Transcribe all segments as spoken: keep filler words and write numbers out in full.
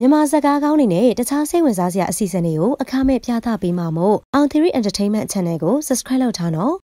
မြန်မာစကားကောင်းတွေနဲ့တခြားစိတ်ဝင်စားစရာအစီအစဉ်တွေကိုအခမဲ့ပြသပေးမှာမို့ Our Theory Entertainment Channel ကို Subscribe လုပ်ထားနော်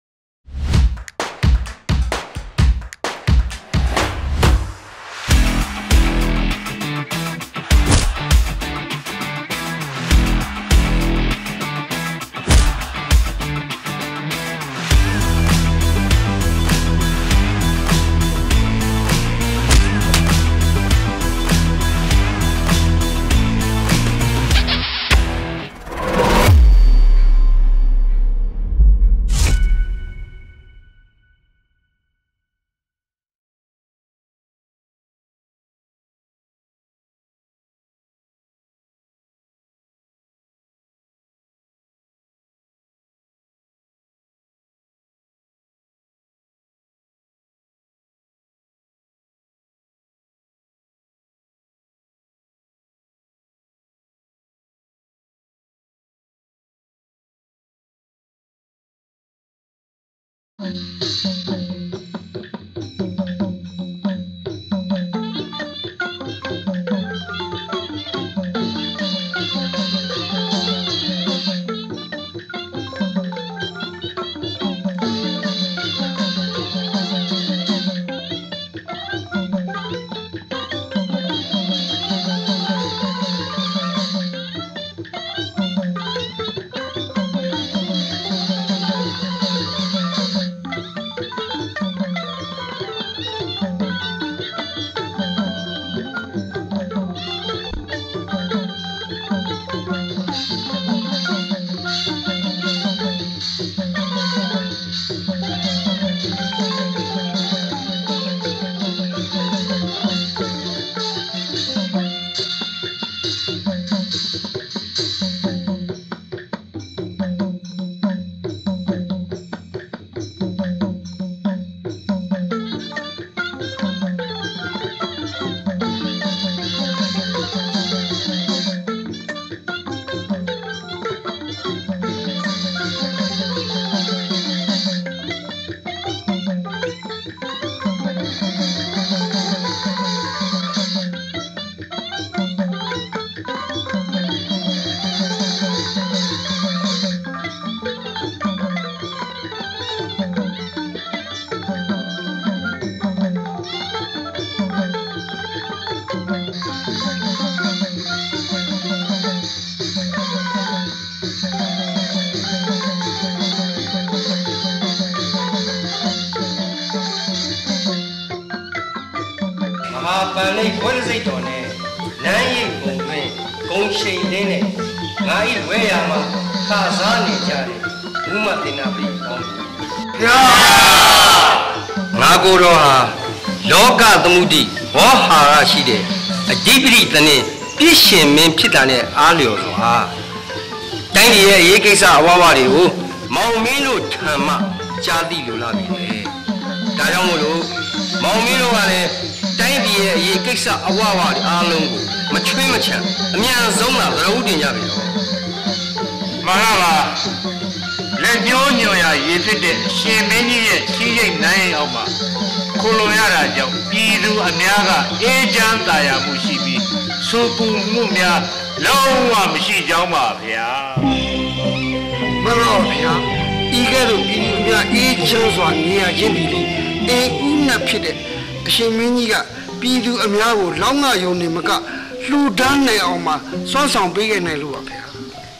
ပန်လေးဝဲစိတ်တော်နဲ့လမ်းရိပ်ပုံတွင်ဂုံရှိန်လေးနဲ့ငါဤဝဲရမှာခါစားနေကြတယ်ဘုမတင်နာပြီကောင်းဗျာငါကိုယ်တော်ဟာလောကသမုဒိဘောဟာရရှိတဲ့အဓိပတိတနည်းပြည့်ရှင်မင်းဖြစ်တာနဲ့အားလျော်စွာတိုင်းပြည်ရဲ့အရေးကိစ္စအဝဝတွေကိုမောင်မင်းတို့ထံမှကြားသိလိုလာပြီလေဒါကြောင့်မို့လို့မောင်မင်းတို့ကလည်းတိုင်းပြည်ရဲ့အရေးကိစ္စအဝဝတွေအားလုံးကိုမချွေးမချမ်းအမြန်ဆုံးသာသရုပ်တင်ကြပြီတော့မှန်ပါပါလက်ညှိုးညွန်ရရည်ဖြစ်တဲ့အရှင်မင်းကြီးရဲ့ချီးရိတ်နိုင်ရင်အောင်မှာခိုလုံရတာကြောင့်ပြည်သူအများကအေးချမ်းသာယာမှုရှိပြီးစူပူမှုများလုံးဝမရှိကြောင်းပါဗျာမှန်ပါဗျာဤကဲ့သို့ပြည်သူများအေးချမ်းစွာနေရခြင်းဒီလေအေးဦးနဲ့ဖြစ်တဲ့အရှင်မင်းကြီးကပြည်သူအများကိုလောင်းငါယုံနေမကလှူဒန်းနိုင်အောင်မှာစွမ်းဆောင်ပေးခဲ့နိုင်လို့ပါဗျာ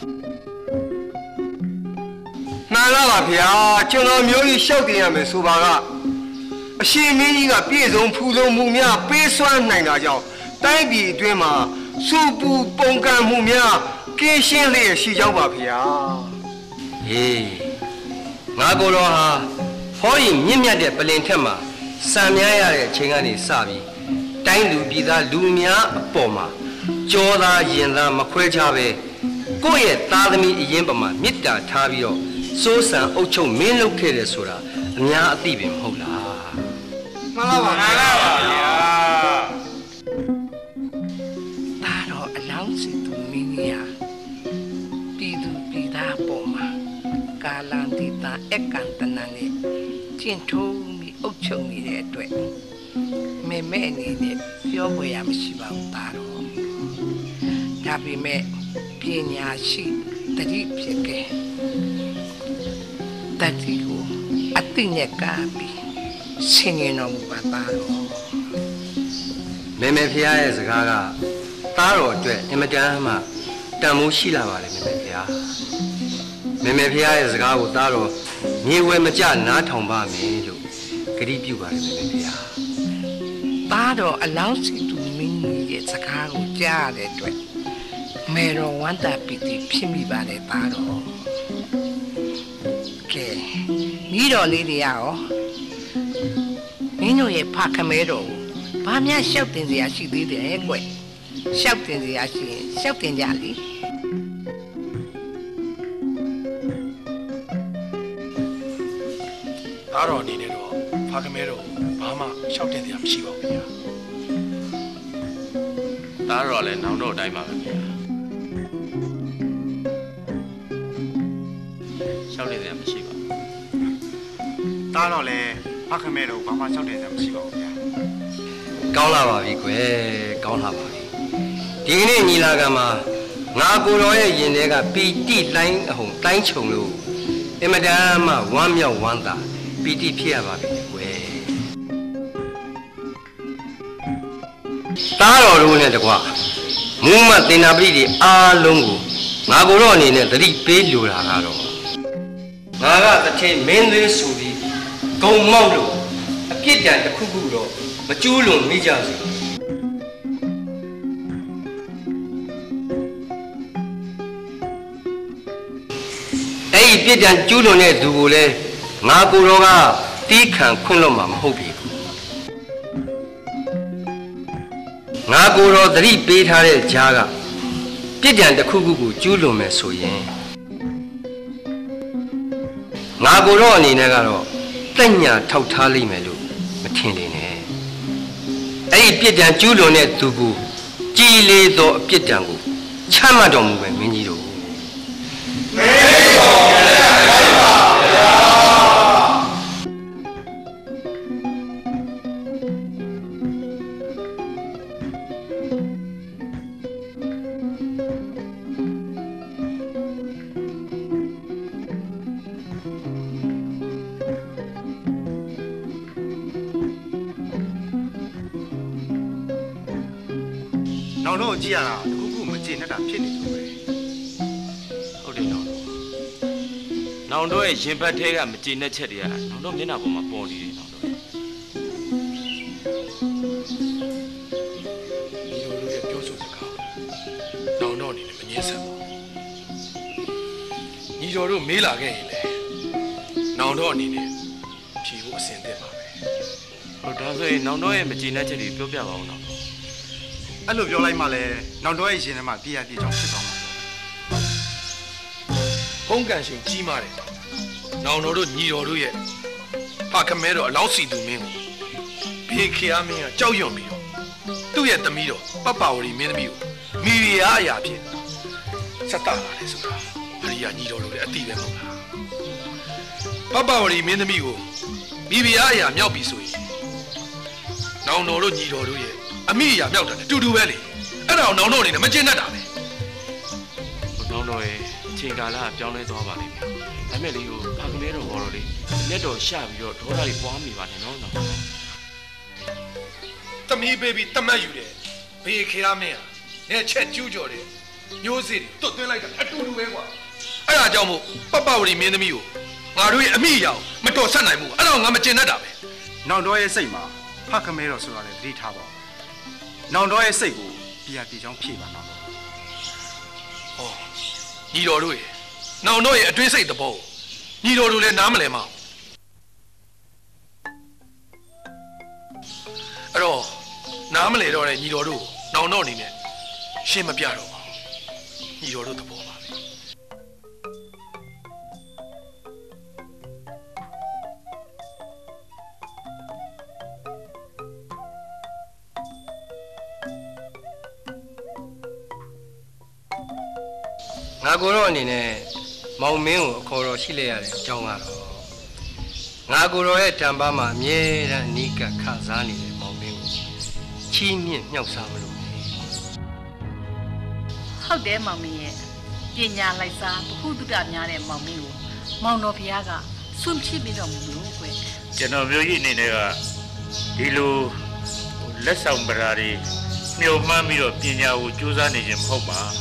မှန်လားပါဗျာကျွန်တော်မျိုးကြီးရှောက်တင်ရမယ်ဆိုပါကအရှင်မင်းကြီးကပြည့်စုံဖူလုံမှုများပေးစွမ်းနိုင်တာကြောင့်တိုင်းပြည်အတွင်းမှာစူပူပုန်ကန်မှုများကင်းရှင်းလျက်ရှိကြောင်းပါဗျာဟေးငါကိုယ်တော်ဟာဟောရင်မြင့်မြတ်တဲ့ပလင်ထက်မှာစံမြရတဲ့အချိန်ကနေစပြီးတိုင်းလူပြည်သားလူများအပေါ်မှာကြောသားရင်သားမခွဲခြားပဲကိုယ့်ရဲ့သားသမီးအရင်ပမာမေတ္တာထားပြီးတော့စိုးစံအုပ်ချုပ်မင်းလုပ်ခဲ့တယ်ဆိုတာအများအသိပင်မဟုတ်လားမှန်ပါပါမှန်ပါပါဗျာဒါတော့အလောင်းစီသူမင်းကြီးဟာပြည်သူပြည်သားပေါ်မှာကာလန်တိတာအကန်တနနဲ့ကျင့်ထုံးပြီးအုပ်ချုပ်နေတဲ့အတွက်မဲမဲအနေနဲ့ပြောဖို့ရမရှိပါဘူးဒါတော့ဒါပေမဲ့ပညာရှိတတိဖြစ်ခဲ့တတိကိုအသိနဲ့ကားပြီးဆင်ញင်တော်မူပါသားတော်မေမေဖျားရဲ့စကားကသားတော်အတွက်အင်မတန်မှတန်မိုးရှိလာပါလေမေမေဖျားမေမေဖျားရဲ့စကားကိုသားတော်မြေဝဲမကြနားထောင်ပါမယ်လို့ဂရုပြုပါလေမေမေဖျားသားတော်အလောင်းစီသူမင်းကြီးရဲ့စကားကိုကြားရတဲ့အတွက်မေတော်ဝန္တာပီတိဖြစ်မိပါတယ်သားတော်ကဲမိတော်လေးတွေရောမင်းတို့ရဲ့ဖခမဲတော်ကိုဘာများရှောက်တင်စရာရှိသေးတယ်ကွရှောက်တင်စရာရှိရင်ရှောက်တင်ကြလေသားတော်အနေနဲ့တော့ဖခမဲတော်ဘာမှရှောက်တင်စရာမရှိပါဘူးဗျာသားတော်လည်းနောင်တော့အတိုင်းပါပဲဗျာရှောက်တင်စရာမရှိပါဘူးသားတော်လည်းဖခမဲတော်ဘာမှရှောက်တင်စရာမရှိပါဘူးဗျာကောင်းလာပါပြီကွယ်ကောင်းလာပါပြီဒီကနေ့ညီလာခံမှာငါကိုတော်ရဲ့ရင်ထဲကပီတိလိုင်းအဟုန်တိုင်းချုံလို့အင်မတန်မှဝမ်းမြောက်ဝမ်းသာပီတိဖြစ်ရပါပြီကွယ်သားတော်တို့နဲ့တကွမူမတင်နာပရိတွေအားလုံးကိုငါကိုတော်အနေနဲ့သတိပေးလိုတာကတော့ငါကတစ်ထည်မင်းသေးဆိုပြီးဂုံမောက်လို့အပြစ်ဒဏ်တစ်ခုခုတော့မကျူးလွန်မိကြစေအဲ့ဒီပြစ်ဒဏ်ကျူးလွန်တဲ့သူကိုလည်းငါကိုယ်တော်ကတီးခံခွင့်လွတ်မှာမဟုတ်ပြီငါကိုယ်တော်သတိပေးထားတဲ့ကြားကပြစ်ဒဏ်တစ်ခုခုကိုကျူးလွန်မယ်ဆိုရင်ငါကိုယ်တော်အနေနဲ့ကတော့တက်ညာထောက်ထားလိမ့်မယ်လို့မထင်နေနဲ့အဲ့ဒီပြစ်ဒဏ်ကျူးလွန်တဲ့သူကိုကြည်လေသောအပြစ်ဒဏ်ကိုချမှတ်တော်မူပဲမင်းကြီးတို့မေတော်လည်းပါဗျာနောင်တော့ကြည့်ရတာတခုခုမကျေနပ်တာဖြစ်နေလို့ပဲဟုတ်တယ်နောင်တော့နောင်တော့ရဲ့ရင်ဘတ်ထဲကမကျေနပ်ချက်တွေကနောင်တော့မျက်နှာပေါ်မှာပေါ်နေတယ်နောင်တော့ဒီလိုလိုရဲ့ပြောဆိုစကားနောင်တော့အနေနဲ့မငြင်းဆက်ပါညီတော်တို့မေးလာခဲ့ရင်လေနောင်တော့အနေနဲ့ဖြေဖို့အဆင်သင့်ပါပဲဟုတ်ဒါဆိုရင်နောင်တော့ရဲ့မကျေနပ်ချက်တွေပြောပြပါဦးနောင်အဲ့လိုပြောလိုက်မှလည်းနောင်တော်ရဲ့ရှင်ထဲမှာပြည့်ရပြည့်ချောင်းဖြစ်သွားမှာဖုံးကန်ရှင်ကြီးမားတယ်နောင်တော်တို့ညီတော်တို့ရဲ့ဖခမဲတော်အလောင်းစီသူမင်းကိုဖေခေအားမင်းကကြောက်ရွံ့ပြီးတော့သူ့ရဲ့သမီးတော်ပပဝရီမင်းသမီးကိုမိဖုရားအရာဖြင့်ဆက်တာလာတယ်ဆိုတာအရိယာညီတော်တို့လည်းအတိပဲမဟုတ်လားပပဝရီမင်းသမီးကိုမိဖုရားအရာမြောက်ပြီဆိုရင်နောင်တော်တို့ညီတော်တို့ရဲ့အမိအရာမြောက်တယ်တူတူပဲလေအဲ့ဒါကိုနောင်တော်အနေနဲ့မကျင့်တတ်တာပဲနောင်တော်ရဲ့အချိန်ကာလကပြောင်းလဲသွားပါလိမ့်မယ်ဒါမဲ့လေဟိုဖခင်လေးတော်ဘော်တော်လေးလက်တော်ရှပြီးတော့ဒေါသတွေပွားမိပါနဲ့နော်နောင်သမီးပေးပြီးတမတ်ယူတယ်ဘေးခေရမင်းဟာနဲ့ချက်ကျူးကြော်တယ်မျိုးစေ့တွေတွတ်သွင်းလိုက်တာအတူတူပဲကွာအဲ့ဒါကြောင့်မို့ပပဝရီမင်းသမီးကိုငါတို့ရဲ့အမိအရာကိုမတော်ဆက်နိုင်ဘူးအဲ့ဒါကိုငါမကျင့်တတ်တာပဲနောင်တော်ရဲ့စိတ်မှာဖခမဲတော်ဆိုတာလည်းသတိထားပါနောင်တော်ရဲ့စိတ်ကိုပြရပြချောင်းဖြည့်ပါနောင်တော်ဟောညီတော်တို့ရဲ့နောင်တော်ရဲ့အတွင်းစိတ်သဘောညီတော်တို့လည်းနားမလည်မအောင်အဲ့တော့နားမလည်တော့တဲ့ညီတော်တို့နောင်တော်အနေနဲ့ရှင်းမပြတော့ပါညီတော်တို့သဘောပါပဲငါကိုတော့အနေနဲ့မောင်မင်းကိုအခေါ်တော်ရှိလိုက်ရတဲ့အကြောင်းကတော့ငါကိုတော်ရဲ့တံပါးမှာအမြဲတမ်းအနိကခစားနေတဲ့မောင်မင်းကိုချီးမြှင့်မြှောက်စားမလို့ဟဟုတ်တယ်မောင်မင်းရဲ့ပညာလိုက်စားဘဟုတုတများတဲ့မောင်မင်းကိုမောင်တော်ဘုရားကဆွန့်ဖြစ်ပြီးတော်မူလို့ကွယ်ကျွန်တော်မျိုးကြီးအနေနဲ့ကဒီလိုလက်ဆောင်ပရာတွေမျှော်မှန်းပြီးတော့ပညာကိုကြိုးစားနေခြင်းမဟုတ်ပါ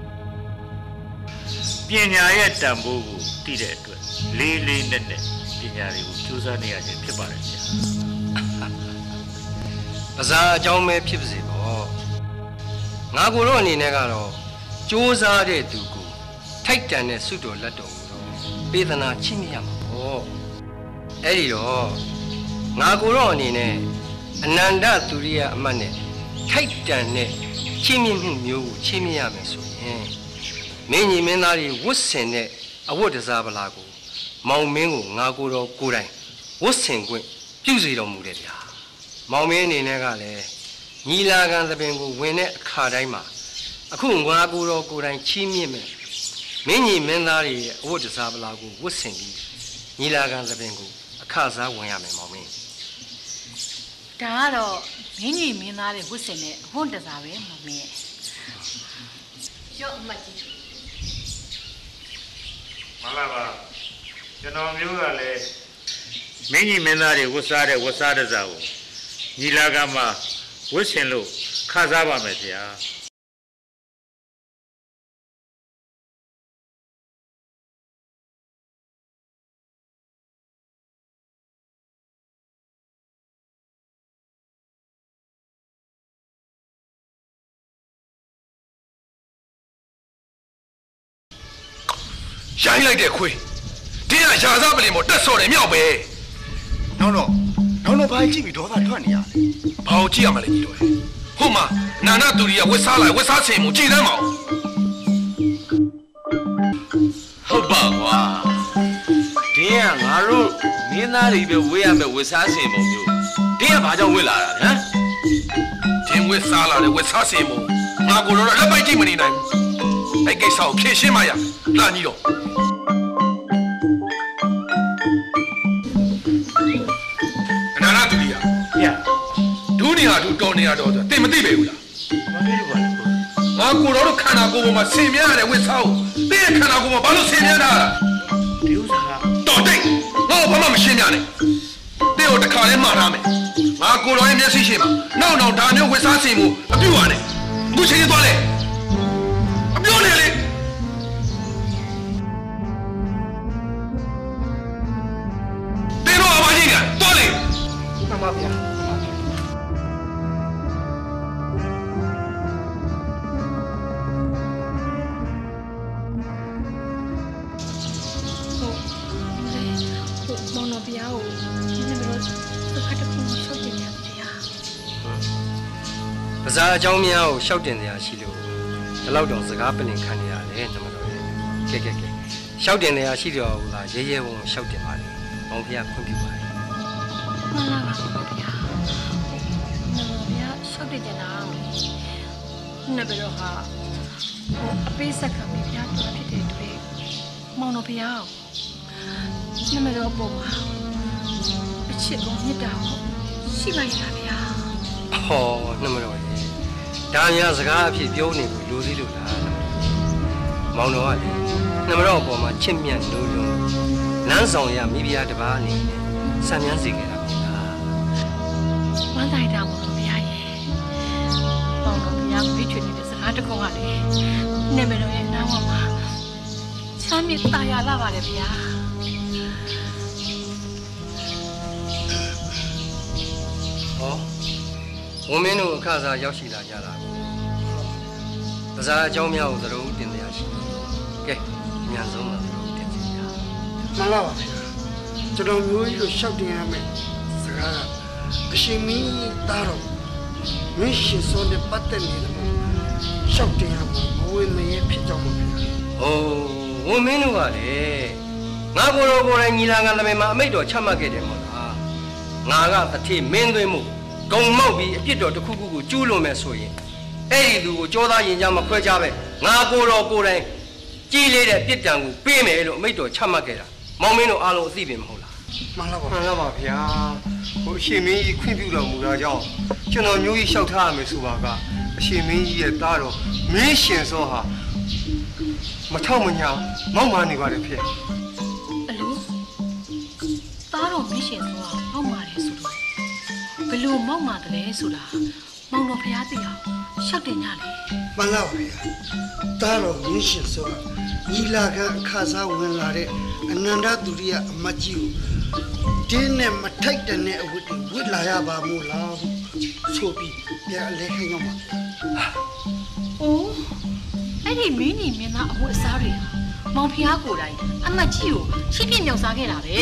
ပညာရဲ့တန်ဖိုးကိုသိတဲ့အတွက်လေးလေးနက်နက်ပညာတွေကိုကြိုးစားနေရခြင်းဖြစ်ပါတယ်ဗျာပဇာအကြောင်းပဲဖြစ်ပါစေပေါ့ငါကိုတော့အနေနဲ့ကတော့ကြိုးစားတဲ့သူကိုထိုက်တန်တဲ့ဆုတော်လက်တော်ကိုတော့ပေးသနာချီးမြှင့်ရမှာပေါ့အဲ့ဒီတော့ငါကိုတော့အနေနဲ့အနန္တသူရိယအမတ်နဲ့ထိုက်တန်တဲ့ချီးမြှင့်မှုမျိုးကိုချီးမြှင့်ရမယ်ဆိုရင်မင်းကြီးမင်းသားတွေဝတ်ဆင်တဲ့အဝတ်တစားပလာကိုမောင်မင်းကိုငါကိုတော့ကိုယ်တိုင်ဝတ်ဆင်ခွင့်ပြုစေတော်မူတယ်ဗျာမောင်မင်းအနေနဲ့ကလည်းညီလာခံသဘင်ကိုဝင်တဲ့အခါတိုင်းမှာအခုငါကိုတော့ကိုယ်တိုင်ချီးမြှင့်မယ်မင်းကြီးမင်းသားတွေရဲ့အဝတ်တစားပလာကိုဝတ်ဆင်ပြီးညီလာခံသဘင်ကိုအခစားဝင်ရမယ်မောင်မင်းဒါကတော့မင်းကြီးမင်းသားတွေဝတ်ဆင်တဲ့အဝတ်တစားပဲမောင်မင်းရဲ့ရော့အမတ်ကြီးမလာပါကျွန်တော်မျိုးကလည်းမင်းကြီးမင်းသားတွေဝတ်စားတဲ့ဝတ်စားတစားကိုညီလာခံမှာဝတ်ဆင်လို့ခစားပါမယ်ဗျာရိုင်းလိုက်တဲ့ခွေးတင်းကရာစားပလင်ပေါ်တက်ဆော်တယ်မြောက်ပဲနောက်တော့နောက်တော့ဘာကြည့်ပြီးဒေါသထွက်နေရလဲဘာကိုကြည့်ရမှာလဲကြီးတော့ဟုတ်မှာနာနာတူရီကဝက်စားလိုက်ဝက်စားချင်မှုကြည်တမ်းမအောင်ဟုတ်ပါကွာတင်းကငါတို့မင်းသားတွေပဲဝေးရမယ်ဝက်စားချင်မှုမျိုးတင်းကဘာကြောင့်ဝက်လာတာလဲဟမ်တင်းဝက်စားလာတယ်ဝက်စားချင်မှုငါကိုတော့လက်ပိုက်ကြည့်မနေနိုင်ဘူးအဲ့ကိစ္စကိုဖြေရှင်းမရလာကြီးတော့အနာနာတူရီကညဒူးနေဟာဒူးတော်နေရတော့တင်မသိပဲဘူးလားမသိဘူးပါလေငါကိုတော့ခန္ဓာကိုယ်ပေါ်မှာဆင်မြန်းရတဲ့ဝစ်စားကိုတင်းရဲ့ခန္ဓာကိုယ်မှာဘာလို့ဆင်မြန်းတာလဲဒီဥစ္စာကတော်တိတ်ငါ့ကိုဘာမှမရှင်းပြနဲ့တင်းကိုတစ်ခါလဲမှားထားမယ်ငါကိုတော်ရဲ့မျက်စိရှိမှာနောက်နောက်ဒါမျိုးဝစ်စားဆင်မှုအပြုတ်ရနဲ့အခုချိန်သွားလေအပြုတ်နေလေတင်းတော့အမကြီးကသွားလေမှန်ပါဗျာမောင်တော်ဘုရားကိုဒီနေ့တော့စကားတစ်ခုရှောက်တင်ရပြီဗျာပဇာအကြောင်းများကိုရှောက်တင်နေရရှိလို့ဒီလောက်တော့စကားပလင်ခံနေရတယ်နမတော်ရဲ့ကဲကဲကဲရှောက်တင်နေရရှိတော့ဘူးလားရဲရဲဝုံရှောက်တင်ပါလေမောင်ဖျားခွင့်ပြုပါလေမှန်ပါပါဗျာမောင်တော်ဘုရားရှောက်တင်ကြတာနှစ်ဘယ်တော့ဟာဟိုအပေးဆက်ခံပြီးဘုရားတော်ဖြစ်တဲ့တွေ့မောင်တော်ဘုရားနမတော်ပုံမှာအချစ်ကိုမြတ်တာကိုရှိပါရဲ့လားဗျာဟောနမတော်ရဲ့ဒါများစကားအဖြစ်ပြောနေဘူးလူစည်းလို့လားမောင်တော်ကလေနမတော်ပုံမှာချစ်မြတ်လို့လို့လမ်းဆောင်ရမိဖုရားတပါးအနေနဲ့ဆံမြန်းစေခဲ့တာပေါ့လားဝမ်းသာတာမောင်တော်ဘုရားရဲ့မောင်တော်ဘုရားကိုချွေနေတဲ့စကားတစ်ခုကလေနမတော်ရဲ့နားမှာချမ်းမြေ့တာယာလာပါတယ်ဗျာဝန်မင်းတို့အခါစားရောက်ရှိလာကြတာပဇာအကြောင်းများကိုသတော်ဦးတင်ပြရရှိကဲအများဆုံးမှာသတော်ဦးတင်ပြရမှန်ပါပါကျွန်တော်မျိုးကြီးကိုရှောက်တင်ရမယ်စကားကအရှင်မင်းသားတော်မင်းရှင်စောတဲ့ပတ်သက်နေတယ်ရှောက်တင်ရမှာမဝေမရဲ့ဖြစ်ကြောင်းပါဗျာဟိုးဝန်မင်းတို့ကလေငါကိုယ်တော်ကိုယ်တိုင်ညီလာခံသမီးမှာအမိတ်တော်ချမှတ်ခဲ့တယ်မို့လားငါကတတိမင်းသွင်းမှုဂုံမောက်ပြီးအပြစ်တော်တစ်ခုခုကိုကျူးလွန်မယ်ဆိုရင်အဲ့ဒီလူကိုကြောသားရင်ကြားမခွဲကြပဲငါကိုယ်တော်ကိုယ်တိုင်ကြီးလေးတဲ့ပြစ်ဒဏ်ကိုပေးမယ်လို့အမိတ်တော်ချမှတ်ခဲ့တာမောင်မင်းတို့အားလုံးအသိပင်မဟုတ်လားမှန်လားပါမှန်လားပါဗျာဟိုအရှင်မင်းကြီးခွင့်ပြုတော်မူတာကြောင့်ကျွန်တော်မျိုးကြီးလျှောက်ထားရမယ်ဆိုပါကအရှင်မင်းကြီးရဲ့သားတော်မင်းရှင်စောဟာမထောက်မညာမောက်မာနေပါတယ်ဖေအလိုသားတော်မင်းရှင်စောဟာမောက်မာတယ်ဆိုတော့ဘလို့မောက်မာတယ်လဲဆိုတာမောင်တော်ဖျားသိအောင်ရှောက်တင်ကြလေမှန်လားဗျာသားတော်မင်းရှင်စောညီလာခံအခါစားဝင်လာတဲ့အနန္တသူရိယအမတ်ကြီးကိုတင်းနဲ့မထိုက်တဲ့အဝတ်တွေဝတ်လာရပါမို့လားဆိုပြီးပြန်အလဲခိုင်းတော့မှာအိုးအဲ့ဒီမင်းညီမင်းသားအဝတ်အစားတွေမောင်ဖျားကိုယ်တိုင်အမတ်ကြီးကိုချစ်ပြမြောက်စားခဲ့တာပဲ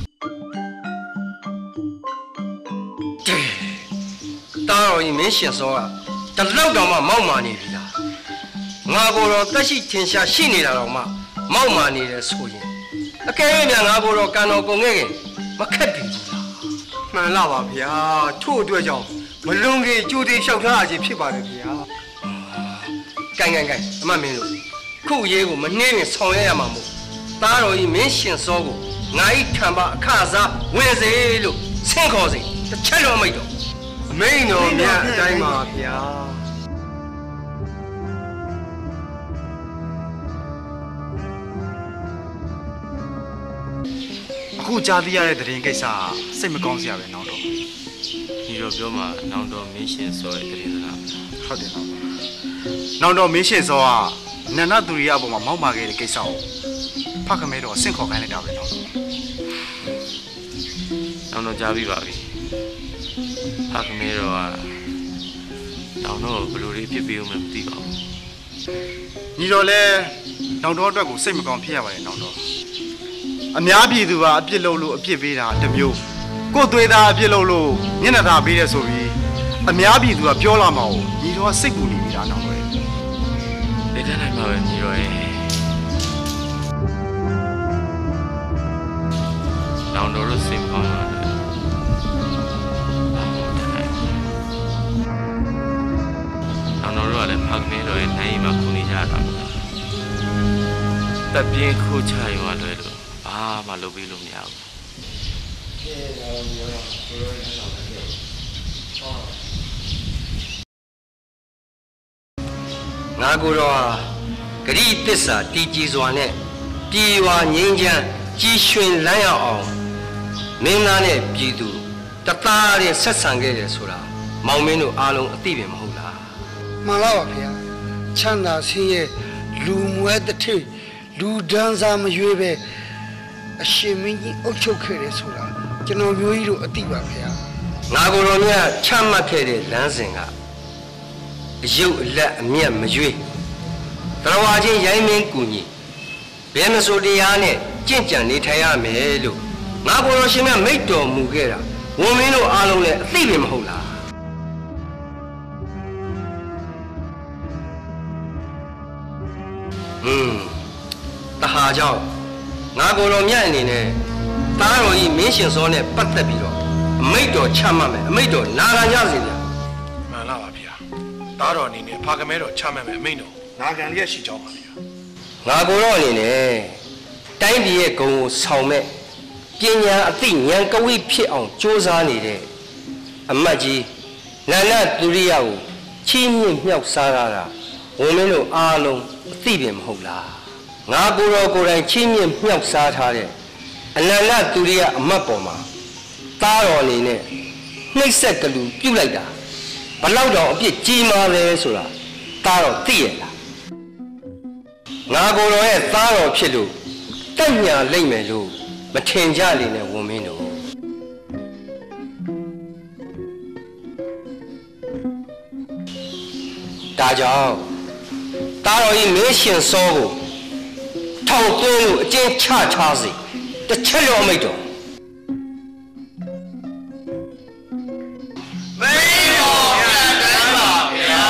တားတော်ကြီးမင်းရှင်စောကတလောက်တောင်မှမောက်မာနေပြီလားငါကိုတော့တက်ရှိထင်ရှားရှိနေတာတော့မှမောက်မာနေတယ်ဆိုရင်အကယ်၍များငါကိုတော့ကန်တော်ကုန်ခဲ့ခင်မခက်ပြီဘူးလားမှန်လားပါဗျာထို့အတွက်ကြောင့်မလွန်ခင်ကြိုတင်လျှောက်ထားခြင်းဖြစ်ပါတယ်ဗျာကိုင်ကိုင်ကိုင်အမမင်းတို့ခုရေးကိုမနှင်းရင်ဆောင်ရရမှာမို့တားတော်ကြီးမင်းရှင်စောကိုငါဤခံပါအခစားဝင်စေလို့ဆင့်ခေါ်စေတစ်ချက်တော့မိတ်တော့အမိန်တော်မြတ်အတိုင်းပါဗျာအခုကြားသိရတဲ့သတင်းကိစ္စစိတ်မကောင်းစရာပဲနောင်တော်ညီတော်ပြောမှာနောင်တော်မင်းရှင်စောရဲ့သတင်းစကားဟုတ်တယ်နောင်တော်နောင်တော်မင်းရှင်စောကနန္ဒသူရိယအပေါ်မှာမောက်မာခဲ့တဲ့ကိစ္စကိုဖခမဲတော်ဆင့်ခေါ်ခိုင်းလိုက်တာပဲနောင်တော်နောင်တော်ကြားပြီးပါပြီဖခမဲတော်ကနောင်တော်ဘယ်လိုလေးဖြစ်ပြီးဦးမလဲမသိပါဘူးညီတော်လည်းနောင်တော်အတွက်ကိုစိတ်မကောင်းဖြစ်ရပါတယ်နောင်တော်အများပြည်သူကအပြစ်လုပ်လို့အပြစ်ပေးတာတစ်မျိုးကိုယ်သွေးသားအပြစ်လုပ်လို့မျက်နှာသာပေးတယ်ဆိုပြီးအများပြည်သူကပြောလာမှာကိုညီတော်ကစိတ်ပူနေပြီလားနောင်တော်ရဲ့လက်ထနိုင်ပါပဲညီတော်ရဲ့နောင်တော်တို့စိတ်ကောင်းပါတယ်နောင်တော်တို့ကလည်းဖခင်တော်ရဲ့နိုင်မှာခုနေကြတာတပ်ပြင်းခိုးချရွာလွယ်လို့ဘာမှလုပ်ပြီးလို့မရဘူးငါကိုတော့ဂရိသစ္စာတည်ကြည်စွာနဲ့ပြေဝငြိမ်းချမ်းကြီးရွှင်လန်းရအောင်မင်းသားနဲ့ပြည်သူတသားနဲ့ဆက်ဆံခဲ့တယ်ဆိုတာမောင်မင်းတို့အားလုံးအသိပင်မဟုတ်လားမှန်လားပါဗျာချမ်းသာဆင်းရဲလူမွဲတစ်ထိပ်လူဒန်းစားမရွေးပဲအရှင်မင်းကြီးအုပ်ချုပ်ခဲ့တယ်ဆိုတာကျွန်တော်မျိုးကြီးတို့အသိပါဗျာငါကိုယ်တော်မြတ်ချမှတ်ခဲ့တဲ့လမ်းစဉ်ကအယုတ်အလက်အမျက်မရွေးတော်ဝါချင်းရိုင်းမင်းကူညီဘယ်မဆိုတရားနဲ့ကြင့်ကြံနေထိုင်ရမယ်လို့ငါကိုယ်တော်ရှင်မြတ်မိတ်တော်မူခဲ့တာဝန်မင်းတို့အားလုံးလည်းအသိပင်မဟုတ်လားဟွန်းတဟာကြောင့်ငါကိုယ်တော်မြတ်အနေနဲ့သားတော်ကြီးမင်းရှင်စောနဲ့ပတ်သက်ပြီးတော့အမိတ်တော်ချမှတ်မယ်အမိတ်တော်နာခံကြစေဗျာမှန်လားပါဗျာသားတော်အနေနဲ့ဖခင်မဲတော်ချမှတ်မယ်အမိတ်တော်နာခံလျက်ရှိကြောင်းပါဗျာငါကိုယ်တော်အနေနဲ့တိုင်းပြည်ရဲ့ဂုဏ်ကိုဆောင်မဲ့ပညာအသိဉာဏ်ကဝိဖြစ်အောင်ကြိုးစားနေတဲ့အမတ်ကြီးနန္ဒသူရိယကိုချီးမြှင့်မြှောက်စားရတာဝန်မင်းတို့အားလုံးအသိပင်မဟုတ်လားငါကိုယ်တော်ကိုယ်တိုင်ချီးမြှင့်မြှောက်စားထားတဲ့အနန္ဒသူရိယအမတ်ပေါ်မှာသားတော်အနေနဲ့နှိမ့်ဆက်ကလူပြုတ်လိုက်တာဘလောက်တောင်အပြစ်ကြီးမားလဲဆိုတာသားတော်သိရလားငါကိုယ်တော်ရဲ့သားတော်ဖြစ်လို့တက်ညာလိမ့်မယ်လို့မထင်ကြလေနဲ့ဝန်မင်းတို့ဒါကြောင့်သားတော်ကြီးမင်းရှင်စောကိုထောက်သွင်းလို့အကျဉ်းချထားစေတစ်ချက်တော့မိတ်တော်မိတ်တော်ရတန်းပါဗျာ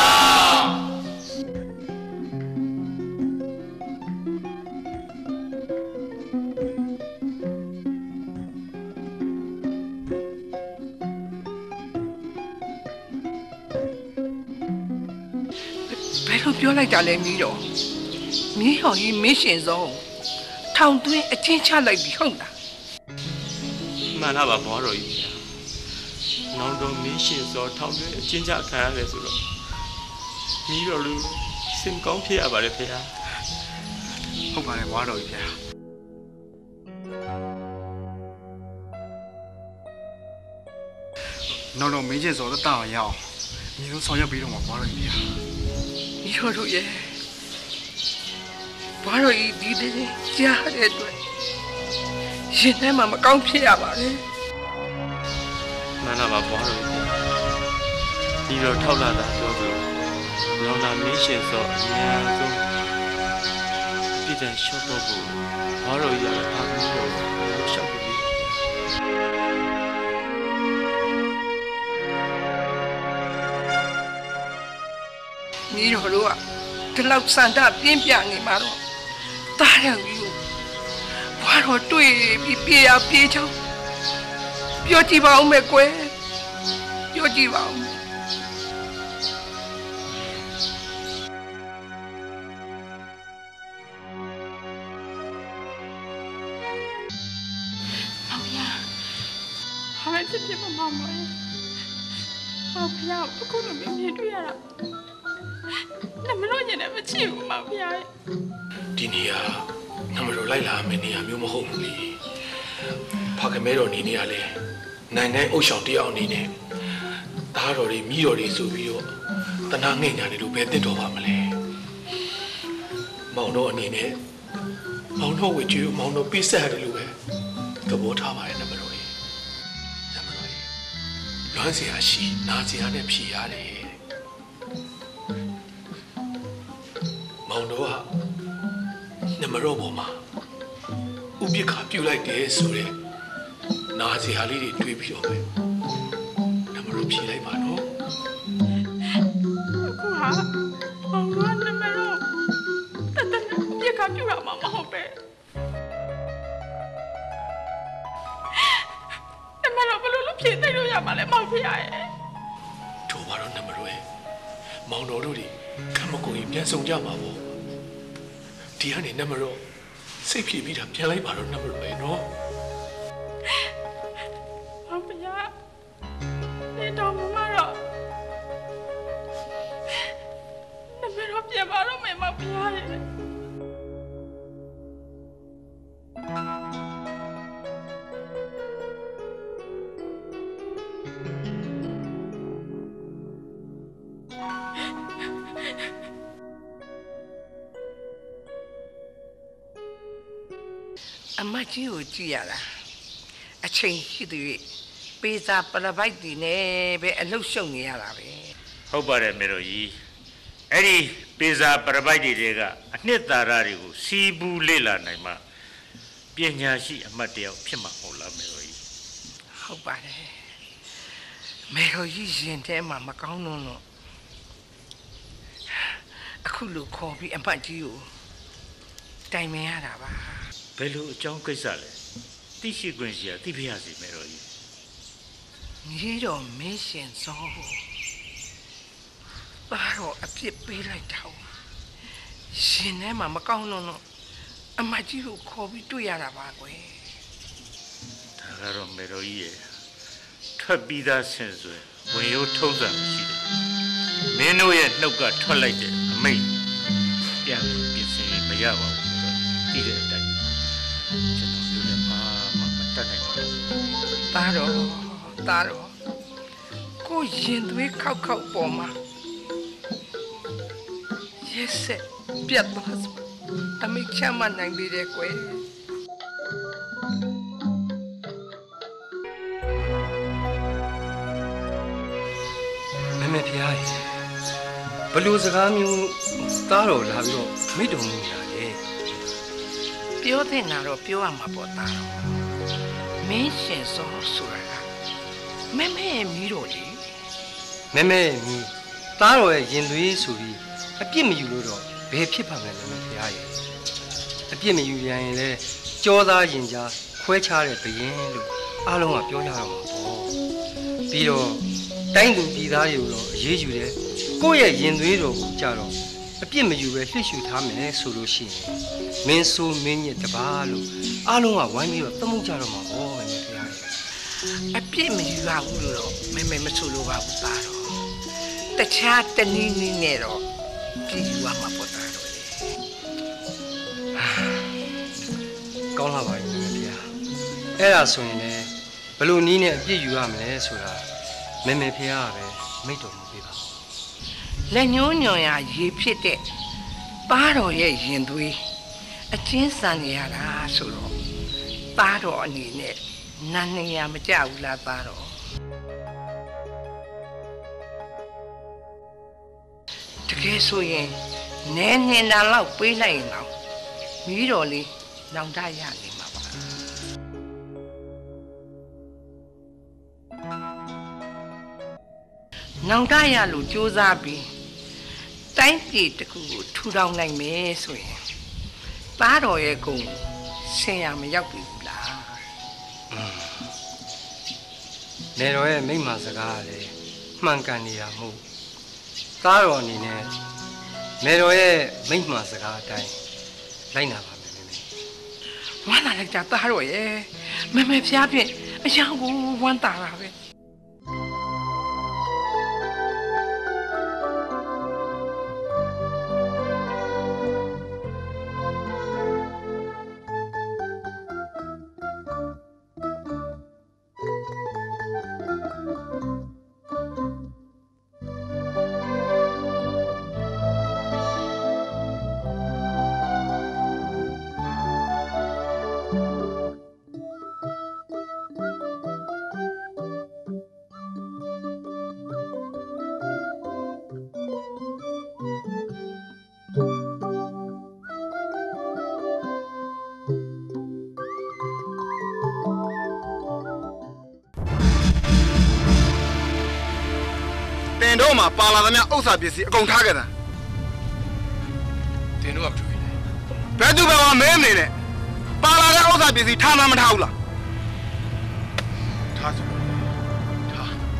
ဘယ်လိုပြောလိုက်တာလဲမီးတော်မင်းဟော်ကြီးမင်းရှင်စောထောင်သွင်းအချင်းချလိုက်ပြီဟုတ်လားမှန်လားပါဘွားတော်ကြီးနောင်တော်မင်းရှင်စောထောင်သွင်းအချင်းချခံရတယ်ဆိုတော့ညီတော်လူစင်ကောင်းဖြစ်ရပါတယ်ဖေဟာဟုတ်ပါတယ်ဘွားတော်ကြီးဖေဟာနော်နော်မင်းချင်းစောတော့တောင်းရအောင်ညီတို့ဆောင်ရွက်ပြီးတော့မှာဘွားတော်ကြီးဖေဟာညီတော်တို့ရဲ့ဘွားတော်ကြီးဒီနေ့ကြားတဲ့အတွက်ရှင်ထဲမှာမကောင်းဖြစ်ရပါနဲ့မှန်လားပါဘွားတော်ကြီးညီတော်ထောက်လာတာပြောလို့လောင်တာမင်းရှင်စောအများဆုံးပြည်တဲ့ရှော့ဖို့ဘွားတော်ကြီးကဘာလို့လဲရှော့ဖို့ညီတော်တို့ကဒီလောက်စန္ဒပြင်းပြနေမှာတော့တားတယ်ကြီးကိုဘွားတော်တွေ့ပြီးပြေရပြေချောင်းပြောကြည့်ပါဦးမယ်ကွယ်ပြောကြည့်ပါဦးဖြစ်ဖြစ်မမမဟောဖျားအခုလိုမြင်တွေ့ရတာနမလို့ညနေမချစ်ဘူးမဖျားရဲ့ဒီနေရာနမလို့လိုက်လာမယ့်နေရာမျိုးမဟုတ်ဘူးလေဖခင်မဲတော်နေနေရလဲနိုင်ငံအုပ်ဆောင်တယောက်အနေနဲ့သားတော်တွေမိတော်တွေဆိုပြီးတော့တနာငဲ့ညာနေလို့ပဲတင့်တော်ပါမလဲမောင်တော်အနေနဲ့မောင်တော်ဝေကျွေးမောင်တော်ပေးဆက်ရတယ်လို့ပဲသဘောထားပါတယ်နမလို့လွမ်းเสียရှိနာเสียနဲ့ဖြေရတယ်မောင်တော်ကနမရောပေါ်မှာဥပိ္ပခါပြုတ်လိုက်တယ်ဆိုတဲ့နာเสียလေးတွေတွေးပြီးတော့ပဲနမရောဖြေလိုက်ပါနော်အခုဟာမောင်တော်နမရောတတဥပိ္ပခါပြုတ်ရမှာမဟုတ်ပဲဖြည့်သိလို့ရမှာလဲမောင်ဖျားရဲ့ထို့ပါတော့နမရောမောင်တော်တို့ဒီကမကိုကြီးပြန်ဆောင်ကြမှာပေါ့ဒီကနေနမရောစိတ်ဖြည့်ပြီးတာပြန်လိုက်ပါတော့နမရောရဲ့နော်မောင်ဖျားနေတော့မမတော့နမရောပြန်ပါတော့မယ်မောင်ဖျားရဲ့အမကြီးကိုကြည့်ရတာအချိန်ရှိသူ၍ပေးစာပရပိုက်တီနဲ့ပဲအလုတ်ရှုံနေရတာပဲဟုတ်ပါတယ်မေတော်ကြီးအဲ့ဒီပေးစာပရပိုက်တီတွေကအနှစ်သာရတွေကိုစီးပူးလေ့လာနိုင်မှပညာရှိအမတ်တယောက်ဖြစ်မှာမဟုတ်လားမေတော်ကြီးဟုတ်ပါတယ်မေတော်ကြီးရှင်ထဲမှာမကောင်းတော့တော့အခုလိုခေါ်ပြီးအမတ်ကြီးကိုတိုင်မင်ရတာပါဘယ်လိုအကြောင်းကိစ္စလဲသိရှိခွင့်ရှိရသိပြရစီမယ်တော်ကြီးညီတော်မင်းရှင်စောဘာတော့အပြစ်ပေးလိုက်တာရှင်ထဲမှာမကောင်းလို့တော့အမကြီးကိုခေါ်ပြီးတွေ့ရတာပါကွယ်ဒါကတော့မယ်တော်ကြီးရဲ့ထွက်ပြီးသားဆင်စွဲဝင်ရိုးထုံးစံရှိတယ်မင်းတို့ရဲ့နှုတ်ကထွက်လိုက်တဲ့အမိတ်ပြန်ပြင်ဆင်မရပါဘူးသိတဲ့အတိုင်းကျွန်တော်တို့လည်းဘာမှမတတ်နိုင်ပါဘူးတားတော့တားတော့ကိုရင်သွေးခောက်ခောက်ပေါ်မှာရက်ဆက်ပြတ်သွားစအမိချမ်းမနိုင်သေးတယ်ကွယ်မမေဖျားရဲ့ဘလို့စကားမျိုးသားတော်လာပြီးတော့မိတ်တော်မူနေတာလေပြောတဲ့နာတော့ပြောရမှာပေါ့သားတော်မင်းရှင်စောဆိုတာကမမေမီးတော်လေမမေမီးသားတော်ရဲ့ရင်သွေးဆိုပြီးအပြစ်မယူလို့တော့ဘယ်ဖြစ်ပါမလဲမမေဖျားရဲ့အပြစ်မယူရရင်လဲကြောသားရင်ကြားခွဲခြားတဲ့ဘယင်းလို့အားလုံးကပြောကြတော့မှာပေါ့ပြီးတော့တိုင်းသူပြည်သားတွေကိုတော့အေးအေးယူတယ်ကိုယ့်ရဲ့ရင်သွေးတော်ကိုကြတော့အပြစ်မယူပဲလှစ်ရှူထားမယ်ဆိုလို့ရှိရင်မင်းဆိုးမင်းညစ်တပါလို့အားလုံးကဝိုင်းပြီးတော့သမုတ်ကြတော့မှာပေါ့မမေဖျားရဲ့အပြစ်မယူရဘူးလို့တော့မမေမဆိုလိုပါဘူးသားတော့တခြားတနည်းနည်းနဲ့တော့ပြည်ယူရမှာပေါ့သားတော်ကောင်းလာပါပြီမေမေဖေအဲ့ဒါဆိုရင်လည်းဘလို့နီးနဲ့အပြစ်ယူရမလဲဆိုတာမေမေဖေကပဲမိတ်တော်မူပေးပါလက်ညှိုးညွန်ရရေဖြစ်တဲ့သားတော်ရဲ့ရင်သွေးအချင်းစံနေရတာဆိုတော့သားတော်အနေနဲ့နာနေရမကြဘူးလားသားတော်တကယ်ဆိုရင်နဲနေတန်လောက်ပေးလိုက်ရင်တော့မီးတော်လေးလောင်တရနေမှာပါနောင်တရလို့ကြိုးစားပြီးတိုင်းပြည်တစ်ခုကိုထူထောင်နိုင်မယ်ဆိုရင်သားတော်ရဲ့ဂုဏ်ဆင်ရမရောက်ပြီလားနေတော်ရဲ့မိမစကားကလည်းမှန်ကန်နေတာမဟုတ်သားတော်အနေနဲ့နေတော်ရဲ့မိမစကားအတိုင်းလိုက်နာပါမယ်မေမေဝမ်းသာလိုက်ကြသားတော်ရဲ့မေမေဖျားဖြင့်အရာကိုဝမ်းသာတာပဲတော့မှာပါလာသမျှဥစ္စာပစ္စည်းအကုန်ထားခဲ့တာတင်တို့ကမတွေ့ဘူးဘယ်သူပဲမမဲမနေနဲ့ပါလာတဲ့ဥစ္စာပစ္စည်းထားမှမထားဘူးလားထားစထား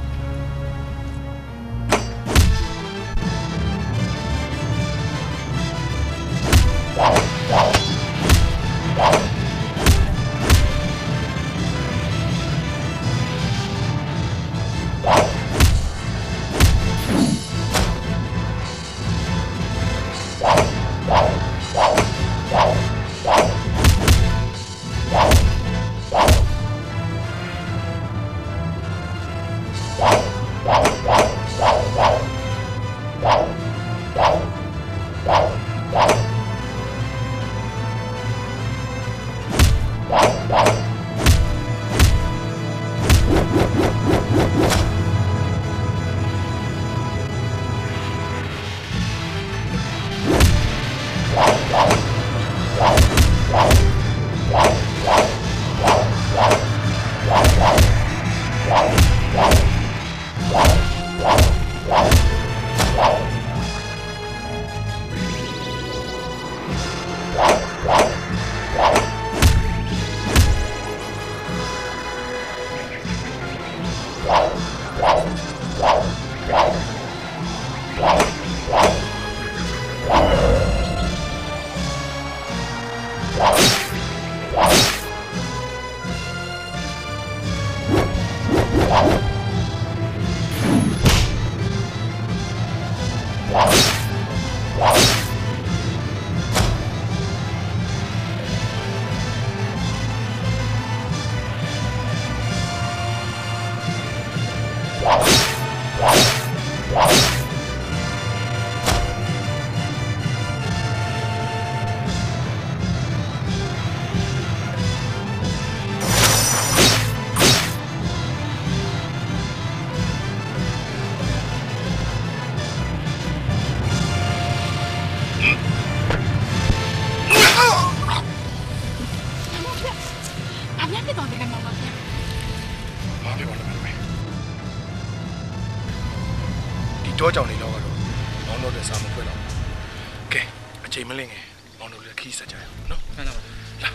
ကြောကြောင်နေတော့ကတော့မောင်တို့လည်းစာမဖွင့်တော့ကဲအချိန်မလင့်ငယ်မောင်တို့လည်းခီးဆက်ကြရအောင်နော်မှန်ပါပါလာ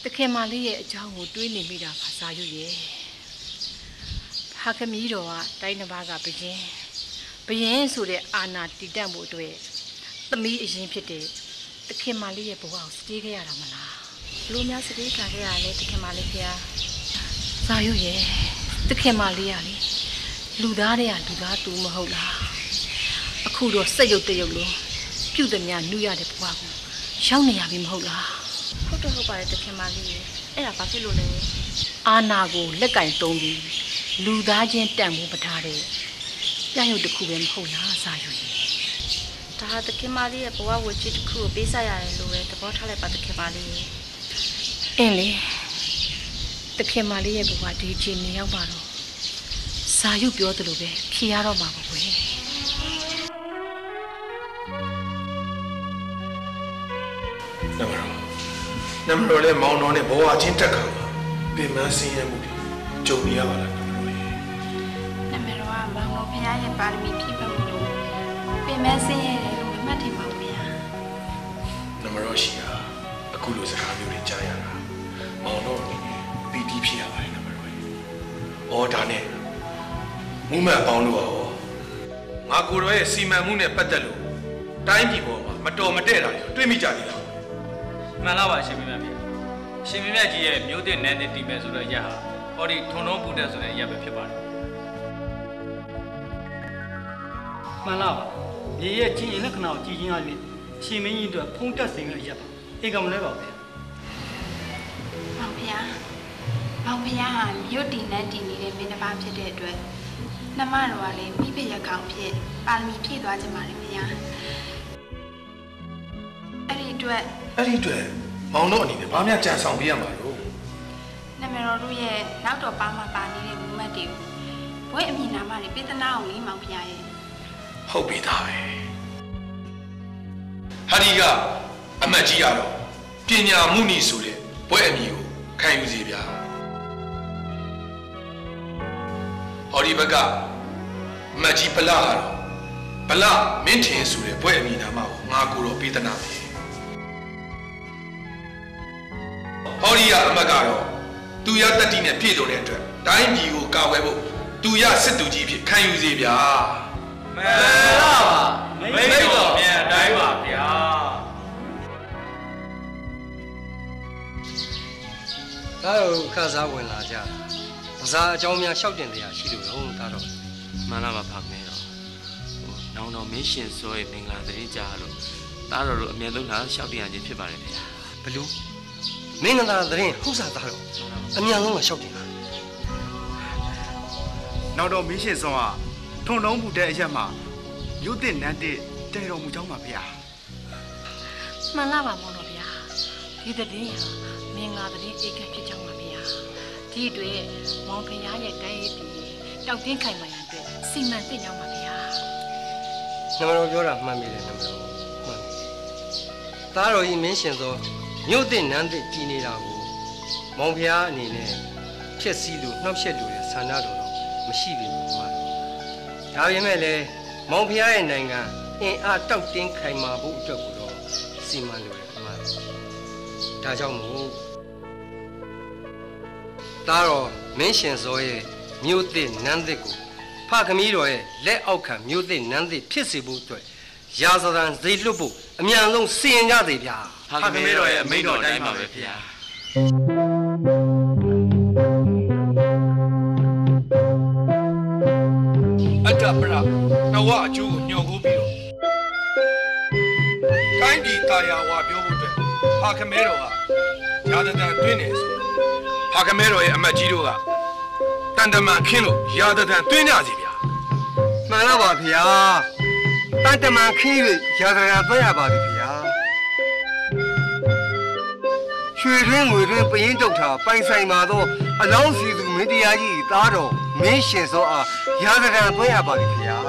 တခင်မလေးရဲ့အကြောင်းကိုတွေးနေမိတာပါစာရွရဲ့ဟာခမီးတော်ကတိုင်းတစ်ပါးကဘယင်းဘယင်းဆိုတဲ့အာနာတည်တတ်မှုအတွက်သမီးအရင်ဖြစ်တဲ့တခင်မလေးရဲ့ဘဝကိုစတေးခဲ့ရတာမလားလူများစတေးခံခဲ့ရလဲတခင်မလေးဖျားစာရွရဲ့တခင်မလေးရလေလူသားတွေကလူသားတူမဟုတ်လားအခုတော့စက်ရုပ်တရုပ်လို့ပြုတ်တယ်များနှူးရတဲ့ဘဝကိုရောက်နေရပြီမဟုတ်လားဟုတ်တော့ဟုတ်ပါတယ်တခင်မလေးရဲ့အဲ့ဒါဘာဖြစ်လို့လဲအာနာကိုလက်ကင်တုံးပြီးလူသားချင်းတန်ဖို့ပထားတဲ့ပြရုပ်တစ်ခုပဲမဟုတ်လားစာရွရဲ့ဒါဟာတခင်မလေးရဲ့ဘဝဝချစ်တစ်ခုကိုပေးဆက်ရတယ်လို့ပဲသဘောထားလိုက်ပါတခင်မလေးရဲ့အင်းလေတခင်မလေးရဲ့ဘဝဒီချိန်နေရောက်ပါတော့စာရုပ်ပြောသလိုပဲဖြေရတော့မှာပါကွယ်နမတော်လည်းမောင်တော်နဲ့ဘဝချင်းတက်ခါမှာပြင်မဆင်းရဲမှုကြုံရပါလားနမတော်ရဲ့နမတော်ကမောင်တော်ဘုရားရဲ့ပါရမီဖြည့်ပတ်မှုလို့ပြင်မဆင်းရဲတယ်လို့မှတ်တယ်ပါဗျာနမတော်ရှိတာအခုလိုစကားမျိုးတွေကြားရတာမောင်တော်အနေနဲ့ပီတိဖြစ်ရပါတယ်နမတော်ရဲ့ဩဒါနဲ့မူးမတ်ပေါင်းလို့ရောငါကိုယ်တော်ရဲ့စီမံမှုနဲ့ပတ်သက်လို့တိုင်းပြည်ပေါ်မှာမတော်မတည့်တာတွေတွေ့မိကြသေးလားမှန်လားပါရှင်မင်းမြတ်ရှင်မင်းမြတ်ကြီးရဲ့မျိုးတဲ့နန်းတဲ့တီမယ်ဆိုတော့ရက်ဟာဟောဒီထုံလုံးပူတက်ဆိုတဲ့ရက်ပဲဖြစ်ပါတယ်မှန်လားပါမြေရဲ့ကြီးရင်လက္ခဏာကိုကြည်ချင်းရလေရှင်မင်းကြီးတို့ဖုံးတက်စိန်လို့ရက်ပါအေကမလဲပါဗျာမောင်ဖျားမောင်ဖျားဟာမြို့တည်နဲ့တည်နေတဲ့မင်းတစ်ပါးဖြစ်တဲ့အတွက်နှမတော်ကလည်းမိဖရခေါင်ဖြစ်ပါရမီဖြည့်သွားကြပါလေဖျားအဲ့ဒီအတွက်အဲ့ဒီအတွက်မောင်တို့အနေနဲ့ဘာမှကြံဆောင်ပေးရမှာလို့နမတော်တို့ရဲ့နောက်တော့ပါမှာပါနေတဲ့မူမတ်တွေကိုဘွဲအမိနာမတွေပေးသနာအောင်လေးမောင်ဖျားရဲ့ဟုတ်ပြီသားပဲဟာဒီကအမတ်ကြီးကတော့ပညာမှုနီဆိုတဲ့ဘွဲအမိကိုခံယူစီဗျာဟောဒီဘက်ကအမတ်ကြီးဗလာကတော့ဗလာမင်းထင်ဆိုတဲ့ဘွဲအမိနာမကိုငါကိုတော့ပေးသနာပဲဟောဒီကအမတ်ကတော့သူရတတိနဲ့ပြည့်စုံတဲ့အတွက်တိုင်းပြည်ကိုကာဝယ်ဖို့သူရစစ်သူကြီးဖြစ်ခံယူစီဗျာမှန်ပါပါမိတ်တော်ပြန်တိုင်းပါဗျာဒါတော့ခါစားဝင်လာကြဘာသာအကြောင်းများလျှောက်တင်တရားရှိလို့တော့ဒါတော့မှန်လားပါဖခင်တော့ဟိုနောင်တော်မင်းရှင်စောရဲ့မင်္ဂလာသတင်းကြားလို့ဒါတော်တို့အမြဲဆုံးလာလျှောက်တင်ရခြင်းဖြစ်ပါတယ်ဗျာဘလို့မင်္ဂလာသတင်းဟုတ်စားသားတော့အမြန်ဆုံးကလျှောက်တင်တာနောက်တော့မင်းရှင်ဆောင်ကထုံလုံးမှုတဲ့အရက်မှာမြို့တစ်နန်းတစ်တဲတော်မူเจ้าမှာဗျာမှန်လားပါမောင်တော်ဗျာဒီသတင်းဟာမင်္ဂလာသတင်းအေကတ်ဖြစ်ကြောင်းပါဗျာဒီအတွက်မောင်ဖျားရဲ့တိုင်းရည်ပြည်တောက်တင်းခိုင်မာရန်အတွက်စီမံသိကြောင်းပါဗျာနမတော်ပြောတာမှန်ပြီလေနမတော်မှန်ပြီသားတော်ကြီးမင်းရှင်သောမြို့တစ်နန်းတစ်ကြည်နေတာကိုမောင်ဖျားအနေနဲ့ဖြစ်စည်းလို့နှောက်ယှက်လို့တဲ့ဆန္ဒတော်တော့မရှိပြီဘူးကွာဒါပေမဲ့လည်းမောင်ဖျားရဲ့နိုင်ငံအင်အားတောက်တင်းခိုင်မာဖို့အတွက်ကိုတော့စီမံလို့ရတယ်ကွာဒါကြောင့်မို့ဒါတော့မင်းရှင်စောရဲ့မြို့တစ်နန်းတစ်ကိုဖခမီးတော်ရဲ့လက်အောက်ခံမြို့တစ်နန်းတစ်ဖြစ်စေဖို့အတွက်ရာဇသံဇေလွတ်ဖို့အမြန်ဆုံးစီရင်ကြစေဗျာဖခမီးတော်ရဲ့အမိန့်တော်တိုင်းပါပဲဗျာအတ္တပရတဝအကျိုးကိုညှော်ကိုပြီးတော့ကိုင်းဒီတာယာဝါပြောဖို့အတွက်ဖခမဲတော်ကရာဇသံတွင်းနေဆိုဖခမဲတော်ရဲ့အမတ်ကြီးတို့ကတန်တမန်ခင်းလို့ရာဇသံတွင်းကြစီဗျာမှန်လားပါဗျာတန်တမန်ခင်း၍ရာဇသံတွင်းရပါပြီဗျာရွှေတွင်းငွေတွင်းပရင်တုတ်တာပိုင်ဆိုင်ပါတော့အလောင်းစီသူမင်းတရားကြီးသားတော်မင်းရှင်စောအားရာဇသံတွင်းရပါပြီဗျာ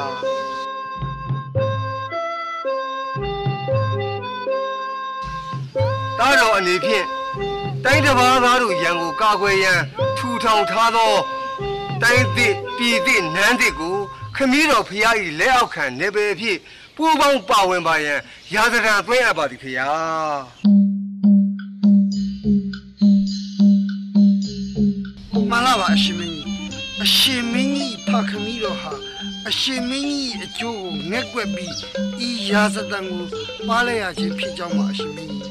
သားတော်အနေဖြင့်တိုင်းတစ်ပါးသားတို့ရန်ကိုကာကွယ်ရန်ထူထောင်ထားသောတိုင်းသစ်ပြည်သစ်နန်းသစ်ကိုခမည်းတော်ဖျား၏လက်အောက်ခံနေပေဖြင့်ပူးပေါင်းပါဝင်ပါရန်ရာဇသံတွင်းရပါသည်ဖျားပါအရှင်မင်းကြီးအရှင်မင်းကြီးဖခမီတော်ဟာအရှင်မင်းကြီးအကျိုးကိုငက်ွက်ပြီးဤရာဇသံကိုပါလဲရခြင်းဖြစ်ကြောင်းပါအရှင်မင်းကြီး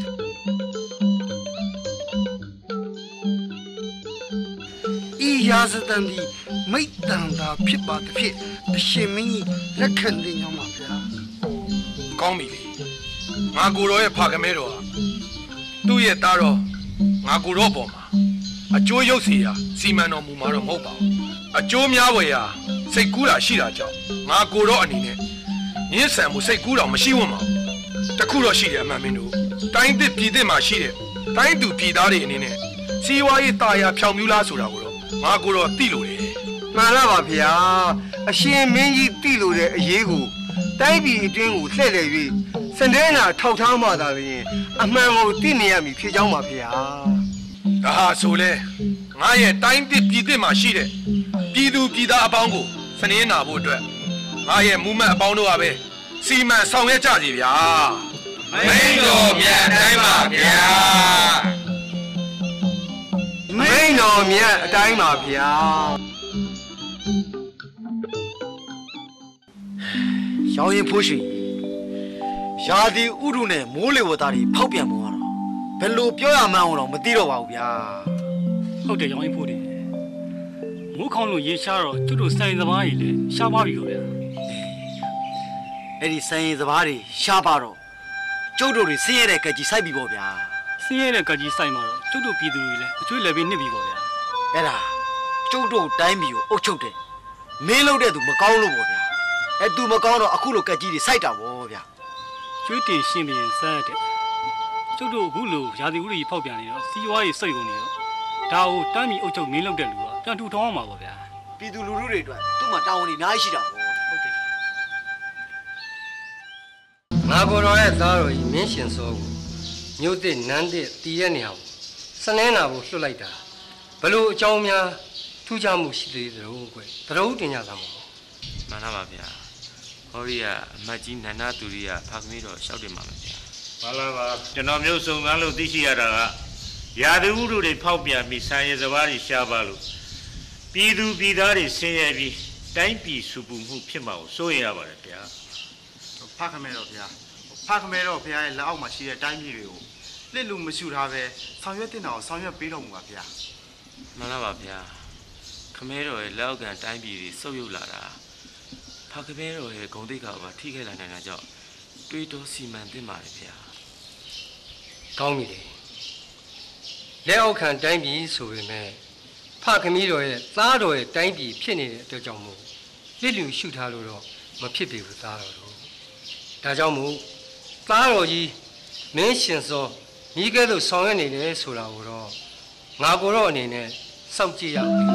ဤရာဇသံဒီမိတ်တန်တာဖြစ်ပါတစ်ဖြစ်အရှင်မင်းကြီးလက်ခံတင်ကြောင်းပါဗျာကောင်းပြီလေငါကိုတော်ရဲ့ဖခမဲတော်ဟာသူ့ရဲ့သားတော်ငါကိုတော်ပေါ်မှာအကျိုးရုပ်စီရာစီမံတော်မူမှာတော့မဟုတ်ပါဘူးအကျိုးများဝယ်ရာစိတ်ကူးတာရှိတာကြောင့်ငါကိုတော်အနေနဲ့ညှင်းဆန်မှုစိတ်ကူးတော်မရှိဝတ်ပါဘူးတခုတော့ရှိတယ်အမှန်မင်းတို့တိုင်းသစ်ပြည်သစ်မှာရှိတဲ့တိုင်းသူပြည်သားတွေအနေနဲ့စီဝါရေးတာယာဖြောင်မြူလားဆိုတာကိုတော့ငါကိုတော်သိလို့တယ်မှန်လားပါဗျာအရှင်မင်းကြီးသိလို့တဲ့အရေးကိုတိုင်းပြည်အတွင်းကိုလှည့်လည်၍စနေနာထောက်ထားမှသာလျှင်အမှန်ကိုသိနေရမည်ဖြစ်ကြောင်းပါဗျာဒါဟာဆိုလေငါရဲ့တိုင်းသစ်ပြည်သစ်မှာရှိတဲ့ပြည်သူပြည်သားအပေါင်းကိုစနေနာဖို့အတွက်ငါရဲ့မူမှတ်အပေါင်းတို့ကပဲစီမံဆောင်ရွက်ကြစီဗျာမိန်တော်မြတ်တိုင်းပါဗျာမိန်တော်မြတ်အတိုင်းပါဗျာရောင်ရင်ဖိုးရှိရာဒီဥရုနဲ့မိုးလေဝသတွေဖောက်ပြန်ပုံကတော့ဘယ်လိုပြောရမှန်းတော့မသိတော့ပါဘူးဗျာဟုတ်တယ်ရောင်ရင်ဖိုးတွေမိုးခေါင်လို့ရေရှားတော့သူတို့စိုင်စပားကြီးလည်းရှားပါပြီဗျာအဲ့ဒီစိုင်စပားတွေရှားပါတော့ကျုပ်တို့တွေဆင်းရဲတဲ့ကကြီးစိုက်ပြီပေါ့ဗျာဆင်းရဲတဲ့ကကြီးစိုက်မှာတော့ကျုပ်တို့ပြည်သူတွေလည်းအကျွေးလည်းပြီးနှစ်ပြီပေါ့ဗျာအဲ့ဒါကျုပ်တို့တိုင်းပြည်ကိုအုပ်ချုပ်တယ်မင်းလုပ်တဲ့သူမကောင်းလို့ပေါ့ဗျာအဲ့သူမကောင်းတော့အခုလိုကကြီးတွေစိုက်တာပေါ့ဗျာကျွေးတင်ရှင်းပြီးစားတဲ့ကျုပ်တို့အခုလိုရာသီဥတုကြီးဖောက်ပြန်နေတော့စီးပွားရေးစိတ်ကုန်နေတော့ဒါကိုတမ်းမီအုပ်ချုပ်မင်းလုပ်တဲ့လူကပြန်ထူထောင်းအောင်ပါဗျာပြည်သူလူထုတွေအတွက်သူ့မှာတာဝန်တွေအများကြီးရှိတာပေါ့ဟုတ်တယ်ငါကိုယ်တော်ရဲ့သားတော်ကြီးမင်းရှင်စောကိုမြို့သစ်နန်းသစ်တည်တဲ့နေရာကိုစနေနာကိုလွှတ်လိုက်တာဘလို့အကြောင်းများထူးခြားမှုရှိသေးသလိုကွယ်တရုပ်တင်ကြတာမဟုတ်မှန်ပါပါဗျာဟောရီကအမတ်ကြီးနန္ဒသူရိယဖခင်တော်ရှောက်တယ်မှာဗျာမှန်လားပါကျွန်တော်မျိုးစုံစမ်းလို့သိရှိရတာကရာသီဥတုတွေဖောက်ပြန်ပြီးဆံရည်စပါးတွေရှားပါလို့ပြည်သူပြည်သားတွေဆင်းရဲပြီးတိုင်းပြည်စုပူမှုဖြစ်မှာကိုစိုးရိမ်ရပါတယ်ဗျာဖခင်မဲတော်ဗျာဖခင်မဲတော်ဘုရားရဲ့လက်အောက်မှာရှိတဲ့တိုင်းပြည်တွေကိုလစ်လူမရှုထားပဲဆောင်ရွက်တင်တာကိုဆောင်ရွက်ပေးတော်မူပါဗျာမှန်လားပါဗျာခမဲတော်ရဲ့လက်အောက်ကန်တိုင်းပြည်တွေစုပ်ယုပ်လာတာဖခင်မဲတော်ရဲ့ဂုဏ်သိက္ခာကိုထိခိုက်လာနိုင်တာကြောင့်တွေးတောစီမံသင့်ပါတယ်ဗျာကောင်းပြီလေလက်အောက်ခံတိုင်းပြည်ဆိုပေမဲ့ဖခင်တော်ရဲ့သားတော်ရဲ့တိုင်းပြည်ဖြစ်နေတဲ့အတွက်ကြောင့်မို့လစ်လူရှုထားလို့တော့မဖြစ်ပြီဘူးသားတော်တို့ဒါကြောင့်မို့သားတော်ကြီးမင်းရှင်စောမိကဲသို့ဆောင်ရွက်နေတယ်ဆိုတာကိုတော့ငါကိုတော့အနေနဲ့စောင့်ကြည့်ရပြီ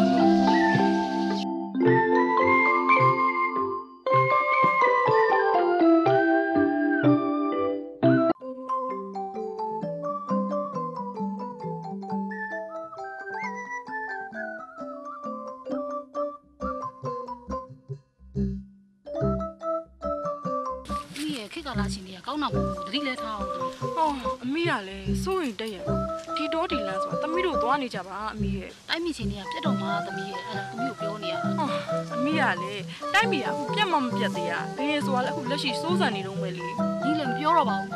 ခေတ်ကာလချင်းတွေကကောင်းတာမဟုတ်ဘူးတတိလဲထားအောင်ဟောအမေကလည်းစိုးရင်တက်ရဒီတော့ဒီလန်းဆိုတာသမီးတို့သွားနေကြပါအမေရဲ့တိုင်းမိချင်းတွေကပြတ်တော့မှာသမီးရဲ့အဲ့ဒါသမီးကိုပြောနေရတာဟောအမေကလည်းတိုင်းမိကပြတ်မှမပြတ်သေးရဘယ်ဆိုတာလဲအခုလက်ရှိစိုးစံနေတော့မယ်လေညီလည်းမပြောတော့ပါဘူး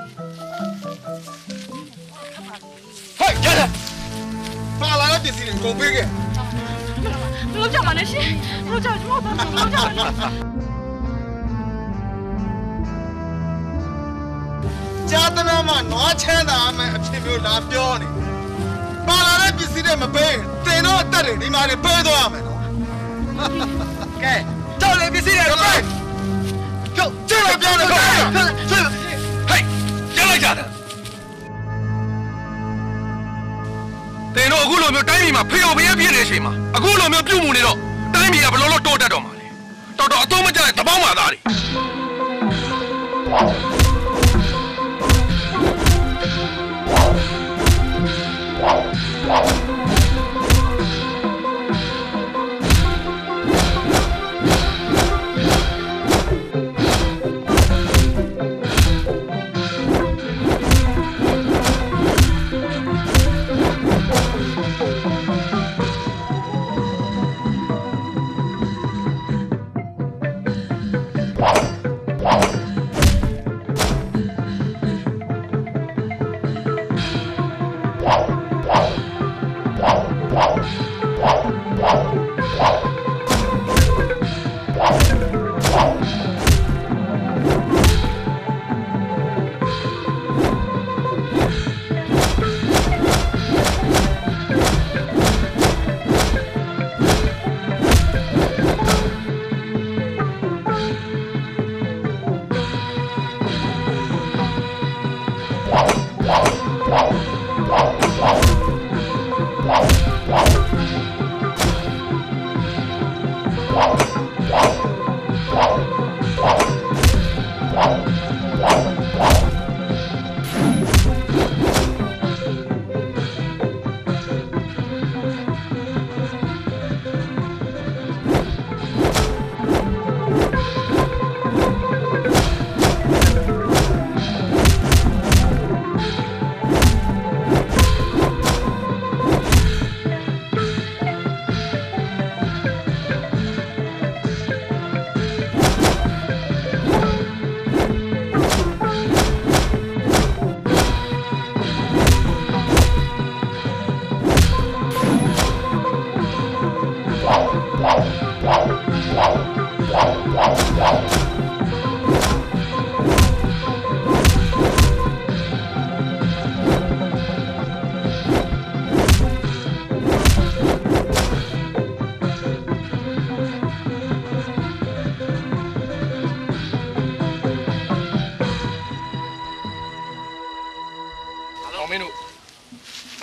ဟဲ့ရလာပါလာတဲ့ပစ္စည်းတွေကုန်ပေးခဲ့ဘလို့ကြမှာလဲရှင်ဘလို့ကြကျွန်တော်တော့ဘလို့ကြမှာလဲကြာတနာမှာနွားချမ်းသာအမှအဖြစ်မျိုးလာပြောနေပါလာတဲ့ပစ္စည်းတွေမပေးတင်တော့အသက်တွေဒီမှာတွေပေးသွားရမယ်နော်ကဲကြောက်လေပစ္စည်းတွေပေးကြောက်ကျလို့ပြောနေတော့ဟေးကျလိုက်ကြတယ်တင်တော့အခုလိုမျိုးတိုင်းပြည်မှာဖေအောင်ဖျက်ပြည့်နေချိန်မှာအခုလိုမျိုးပြုတ်မှုနေတော့တိုင်းပြည်ကဘယ်လိုလုပ်တိုးတက်တော့မှာလဲတော်တော်အသုံးမကျတဲ့တပေါင်းမာသားတွေ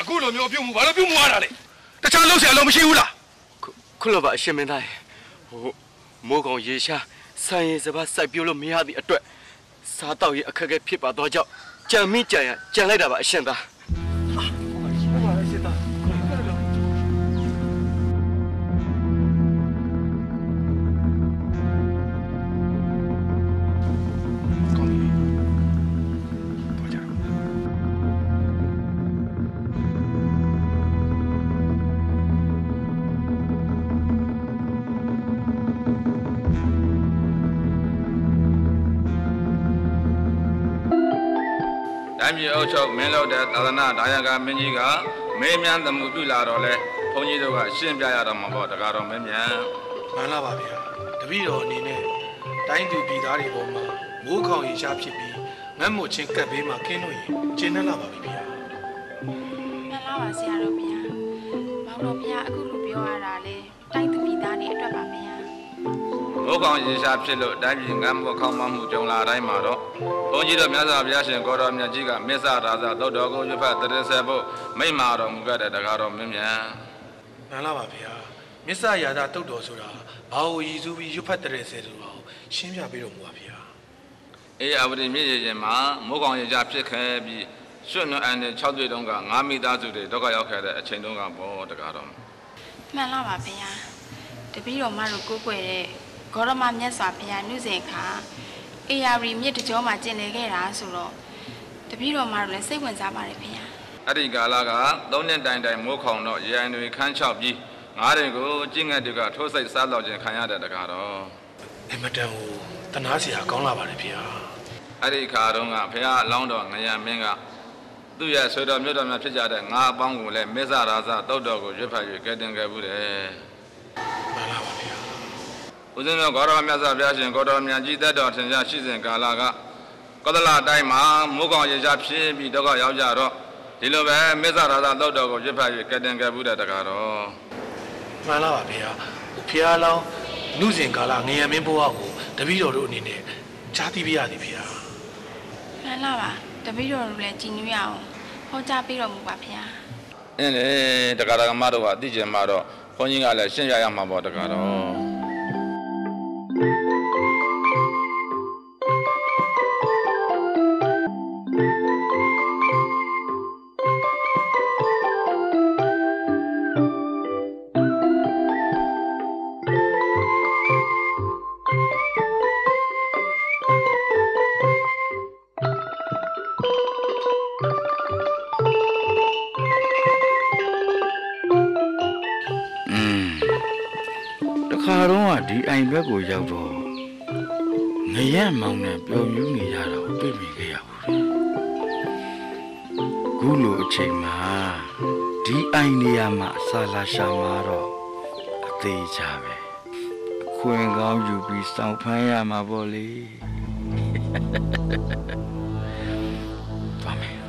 အခုလိုမျိုးပြုတ်မှုဘာလို့ပြုတ်မှုရတာလဲတခြားလုံးဆရာလုံးမရှိဘူးလားခုလိုပါအရှင်မင်းသားဟိုမိုးကောင်ရေရှားဆိုင်ရင်စပါးစိုက်ပြလို့မရသည့်အတွက်စားတော့ရအခက်အခဲဖြစ်ပါတော့ကြောင့်ကြံမိကြံရကြံလိုက်တာပါအရှင်သားတိုင်းပြည်အုပ်ချုပ်မင်းလုပ်တဲ့သာသနာဒါယကမင်းကြီးကမင်းမြန်းသမှုပြုလာတော့လဲဘုန်းကြီးတို့ကရှင်းပြရတော့မှာပေါ့တကားတော့မင်းမြန်မှန်လားပါဗျာတပည့်တော်အနေနဲ့တိုင်းသူပြည်သားတွေပေါ်မှာမိုးခေါင်ရေရှားဖြစ်ပြီးငတ်မို့ချင်းကပ်ဘေးမှာခင်းလို့ရင်ကျင်းနှက်လာပါပြီဗျာမှန်လားပါဆရာတော်ဗျာမောင်တော်ဗျာအခုလိုပြောရတာလေတိုင်းသူပြည်သားတွေအတွက်ပါဗျာမိုးခေါင်ရေရှားဖြစ်လို့တိုင်းပြည်ငတ်မို့ခေါင်းမမှုကြုံလာတိုင်းမှာတော့ဘုန်းကြီးတို့မြတ်စွာဘုရားရှင်ကိုတော်မြတ်ကြီးကမစ္ဆရာဇာသုတ်တော်ကိုရွတ်ဖတ်တရဆက်ဖို့မိန့်မာတော်မူခဲ့တဲ့တကားတော်မင်းမြန်မှန်လားပါဗျာမစ္ဆရာဇာသုတ်တော်ဆိုတာဘာကိုရည်စူးပြီးရွတ်ဖတ်တရဆက်ဆိုတာကိုရှင်းပြပေးတော်မူပါဗျာအေးအဝတိမြည်ရင်မှာမိုးခေါင်ရေရှားဖြစ်ခဲ့ပြီးရွှွနွအန်နဲ့၆တွေ့တုန်းကငါးမိသားစုတွေဒုက္ခရောက်ခဲ့တဲ့အချိန်တုန်းကဘောတကားတော်မှန်လားပါဗျာတပည့်တော်မတို့ကိုးကွယ်တဲ့ဂေါရမမြတ်စွာဘုရားနှုတ်ဆက်ခါအေယာရီမြစ်တကြောမှာကျင်လည်ခဲ့တာဆိုတော့တပည့်တော်မတို့လည်းစိတ်ဝင်စားပါတယ်ခင်ဗျာအဲ့ဒီကာလကသုံးနှစ်တိုင်တိုင်မိုးခေါင်တော့ရေအိမ်တွေခန်းချောက်ပြီးငါးတွေကိုကျင့်ငတ်တွေကထိုးစိတ်စားတော့ခြင်းခံရတဲ့တကားတော့အမတန်ကိုတနာစရာကောင်းလာပါတယ်ဗျာအဲ့ဒီခါတုန်းကဘုရားအလောင်းတော်ငရံမင်းကသူ့ရဲ့ဆွေတော်မြို့တော်များဖြစ်ကြတဲ့ငါးအပေါင်းကိုလည်းမစ္ဆရာဇသုတ်တော်ကိုရွတ်ဖတ်၍ကဲတင်ခဲ့ဘူးတယ်မှန်လားပါဗျာဦးဇင်းတို့ဂေါရမမြတ်စွာဘုရားရှင်ကိုတော်မြတ်ကြီးသက်တော်ထင်ရှားရှိစဉ်ကာလကကောသလတိုင်းမှာမိုးကောင်ရေရှားဖြစ်ပြီးဒုက္ခရောက်ကြတော့ဒီလိုပဲမစ္ဆရာဇသုတ်တော်ကိုရွတ်ဖတ်၍ကဲတင်ခဲ့ဘူးတဲ့တကားတော့မှန်လားပါဗျာဘုရားလောင်းနှုစဉ်ကာလငရံမင်းဘဝကိုတပည့်တော်တို့အနေနဲ့ကြားသိပြရသည်ဗျာမှန်လားပါတပည့်တော်တို့လည်းကြည်နူးရအောင်ဟောကြားပေးတော်မူပါဗျာအင်းလေတကားကမတို့ကအသိကျင်မှာတော့ဘုန်းကြီးကလည်းရှင်းရရမှာပေါ့တကားတော့ဒီအိမ်ဘက်ကိုရောက်တော့ငရက်မောင်နဲ့ပျော်မြူးနေရတာကိုတွေ့မြင်ခဲ့ရဘူးလေခုလိုအချိန်မှာဒီအိမ်နေရာမှာအစာလာရှာမှာတော့အသေးချပဲအခွင့်ကောင်းယူပြီးစောင့်ဖမ်းရမှာပေါ့လေသွားမယ်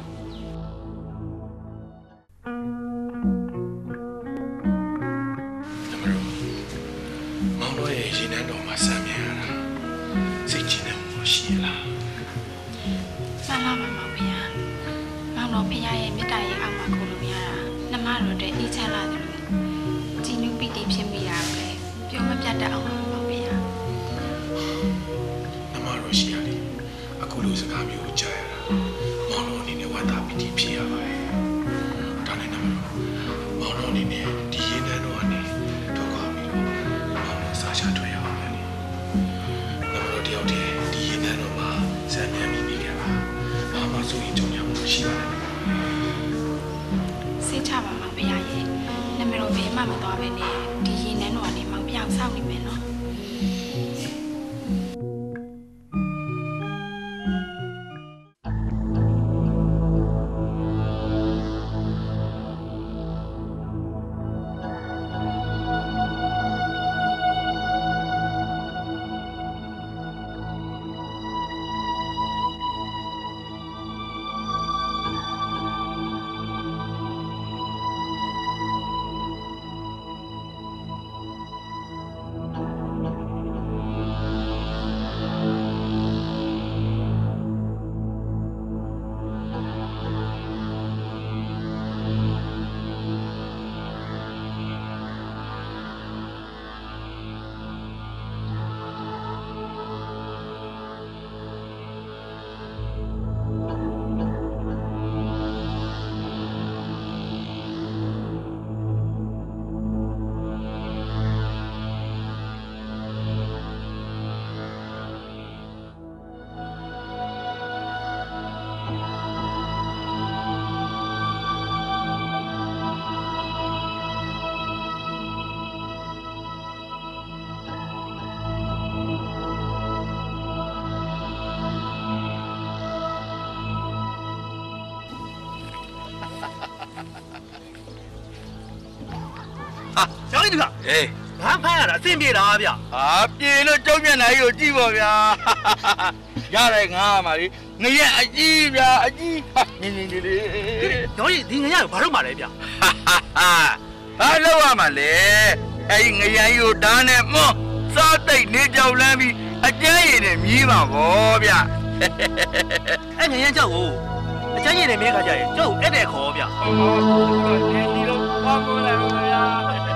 ရောင်းဒီကအေးဘာဖမ်းရတာအဆင်ပြေလားဗျဟာပြေလို့ကြောက်မျက်နှာကြီးကိုကြည့်ပါဗျာရတယ်ငါမှာလေငရက်အကြီးဗျာအကြီးနင်းနင်းလေးရောင်းဒီငရက်ကိုဘာလုပ်မှာလဲဗျဘာလုပ်ရမှာလဲအဲ့ဒီငရန်ကြီးကိုဓာတ်နဲ့မွန်းစားတိတ်နေကြောက်လန်းပြီးအကျန်းရည်နဲ့မြည်ပါဗောဗျအဲ့ငရန်ကြောက်ကိုအကျန်းရည်နဲ့မြဲခါကြရင်ကြောက်အဲ့တဲ့ခေါ်ဗျဒီလိုဘာမို့လဲဗျာ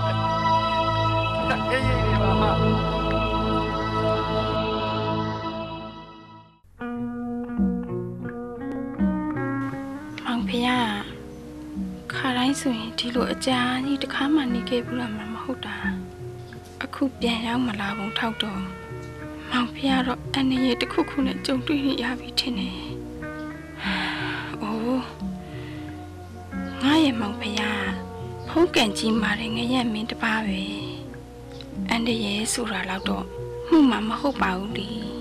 အေးအေးပါပါမောင်ဖေခါတိုင်းဆိုရင်ဒီလိုအကြာကြီးတစ်ခါမှနေခဲ့ဘူးလားမဟုတ်တာအခုပြန်ရောက်မလာဘူးထောက်တော့မောင်ဖေကတော့အနေရတစ်ခုခုနဲ့ကြုံတွေ့နေရပြီထင်တယ်။အိုးငါရဲ့မောင်ဖေဖုန်းကန်ကြီးမာတယ်ငရက်မင်းတပါးပဲ။အနေရဆိုတာတော့မှုမှမဟုတ်ပါဘူးလေ။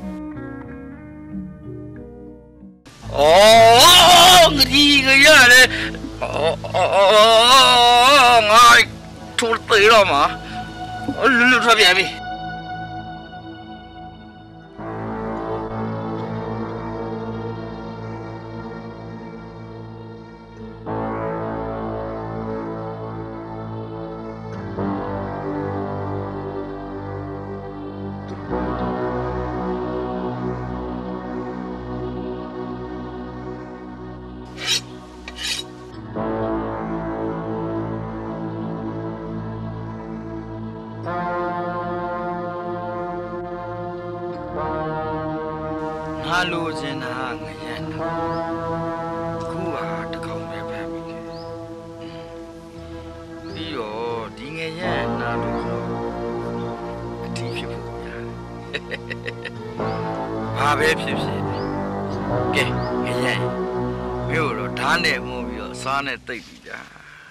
အော်ငရီငရတယ်အော်အော်ငါထိုးသေးတော့မှာလူလူထွက်ပြန်ပြီငါလိုချင်တာငရက်နာခုဟာတကောင်ပဲဖမ်းပြီပြီးတော့ဒီငရက်နာလို့ဆိုအထီးဖြစ်ဖို့များဘာပဲဖြစ်ဖြစ်ကဲငရက်မြို့တော့ဓာတ်နဲ့မှုပြီးတော့စားနဲ့တိတ်ပြီကြာ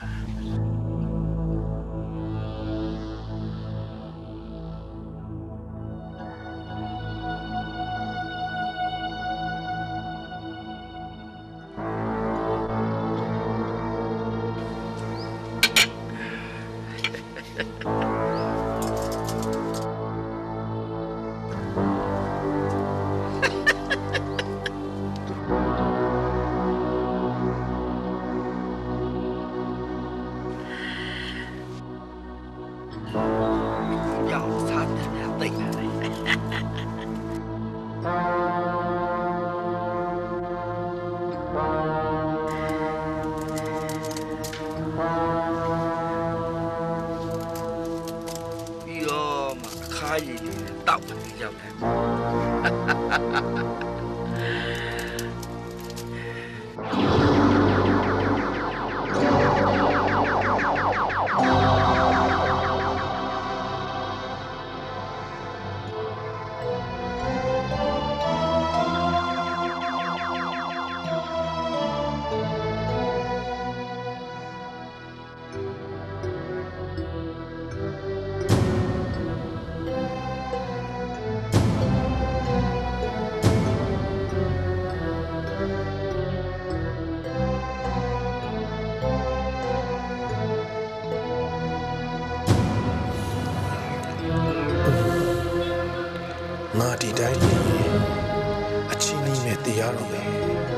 ငါဒီတိုင်းအချင်းကြီးနဲ့တရားတော်ပဲ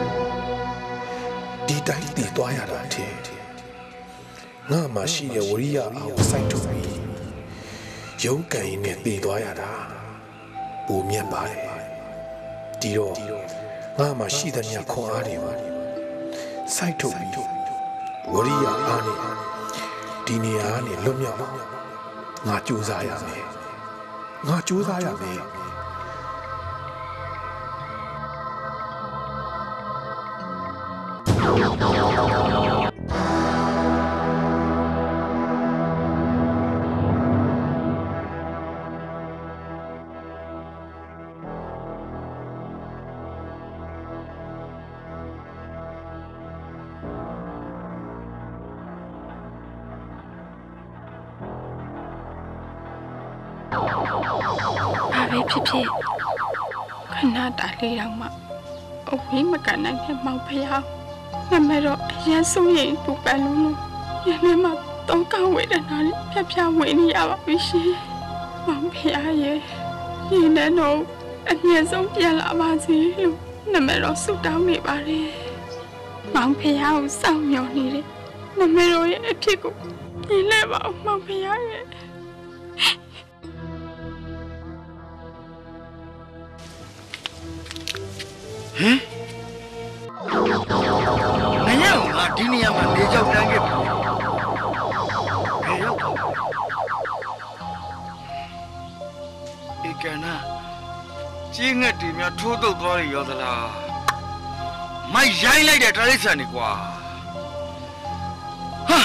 ဒီတိုင်းတည်သွားရတာထင်ငါမှရှိတဲ့ဝရိယအားကိုစိုက်ထုတ်ပြီးရုန်းကန်ရင်းနဲ့တည်သွားရတာပိုမြတ်ပါတယ်ဒီတော့ငါမှရှိတဲ့မြတ်ခွန်အားတွေကိုစိုက်ထုတ်ပြီးဝရိယအားနဲ့ဒီနေရာနဲ့လွတ်မြောက်ငါကြိုးစားရမယ်ငါကြိုးစားရမယ်ဘာပဲဖြစ်ဖြစ်ခဏတားလေးတော့မှအဝေးမကန်နိုင်တဲ့မောင်ဖျားနမတော့အရင်ဆုံးရင်ပူပန်လို့လို့ရနေမှာတော့ကောင်းဝေဒနာလေးဖြတ်ဖြတ်ဝင်နေရပါပြီရှင်မောင်ဖေရဲ့ဒီနဲ့တော့အမြင့်ဆုံးပြန်လာပါစေလို့နမတော်ဆုတောင်းနေပါတယ်မောင်ဖေကိုစောင့်မျှော်နေတဲ့နမတော်ရဲ့အဖြစ်ကိုမြင်လဲပါဦးမောင်ဖေရဲ့ဟမ်နေရအောင်ငါဒီနေရာမှာနေကြောက်တန်းခဲ့ပြီဘယ်ရောက်ဧကနာကြီးငှက်တွေများထိုးတုပ်သွားရရောသလားမိုက်ရိုင်းလိုက်တဲ့တရိစ္ဆာန်တွေကွာဟာ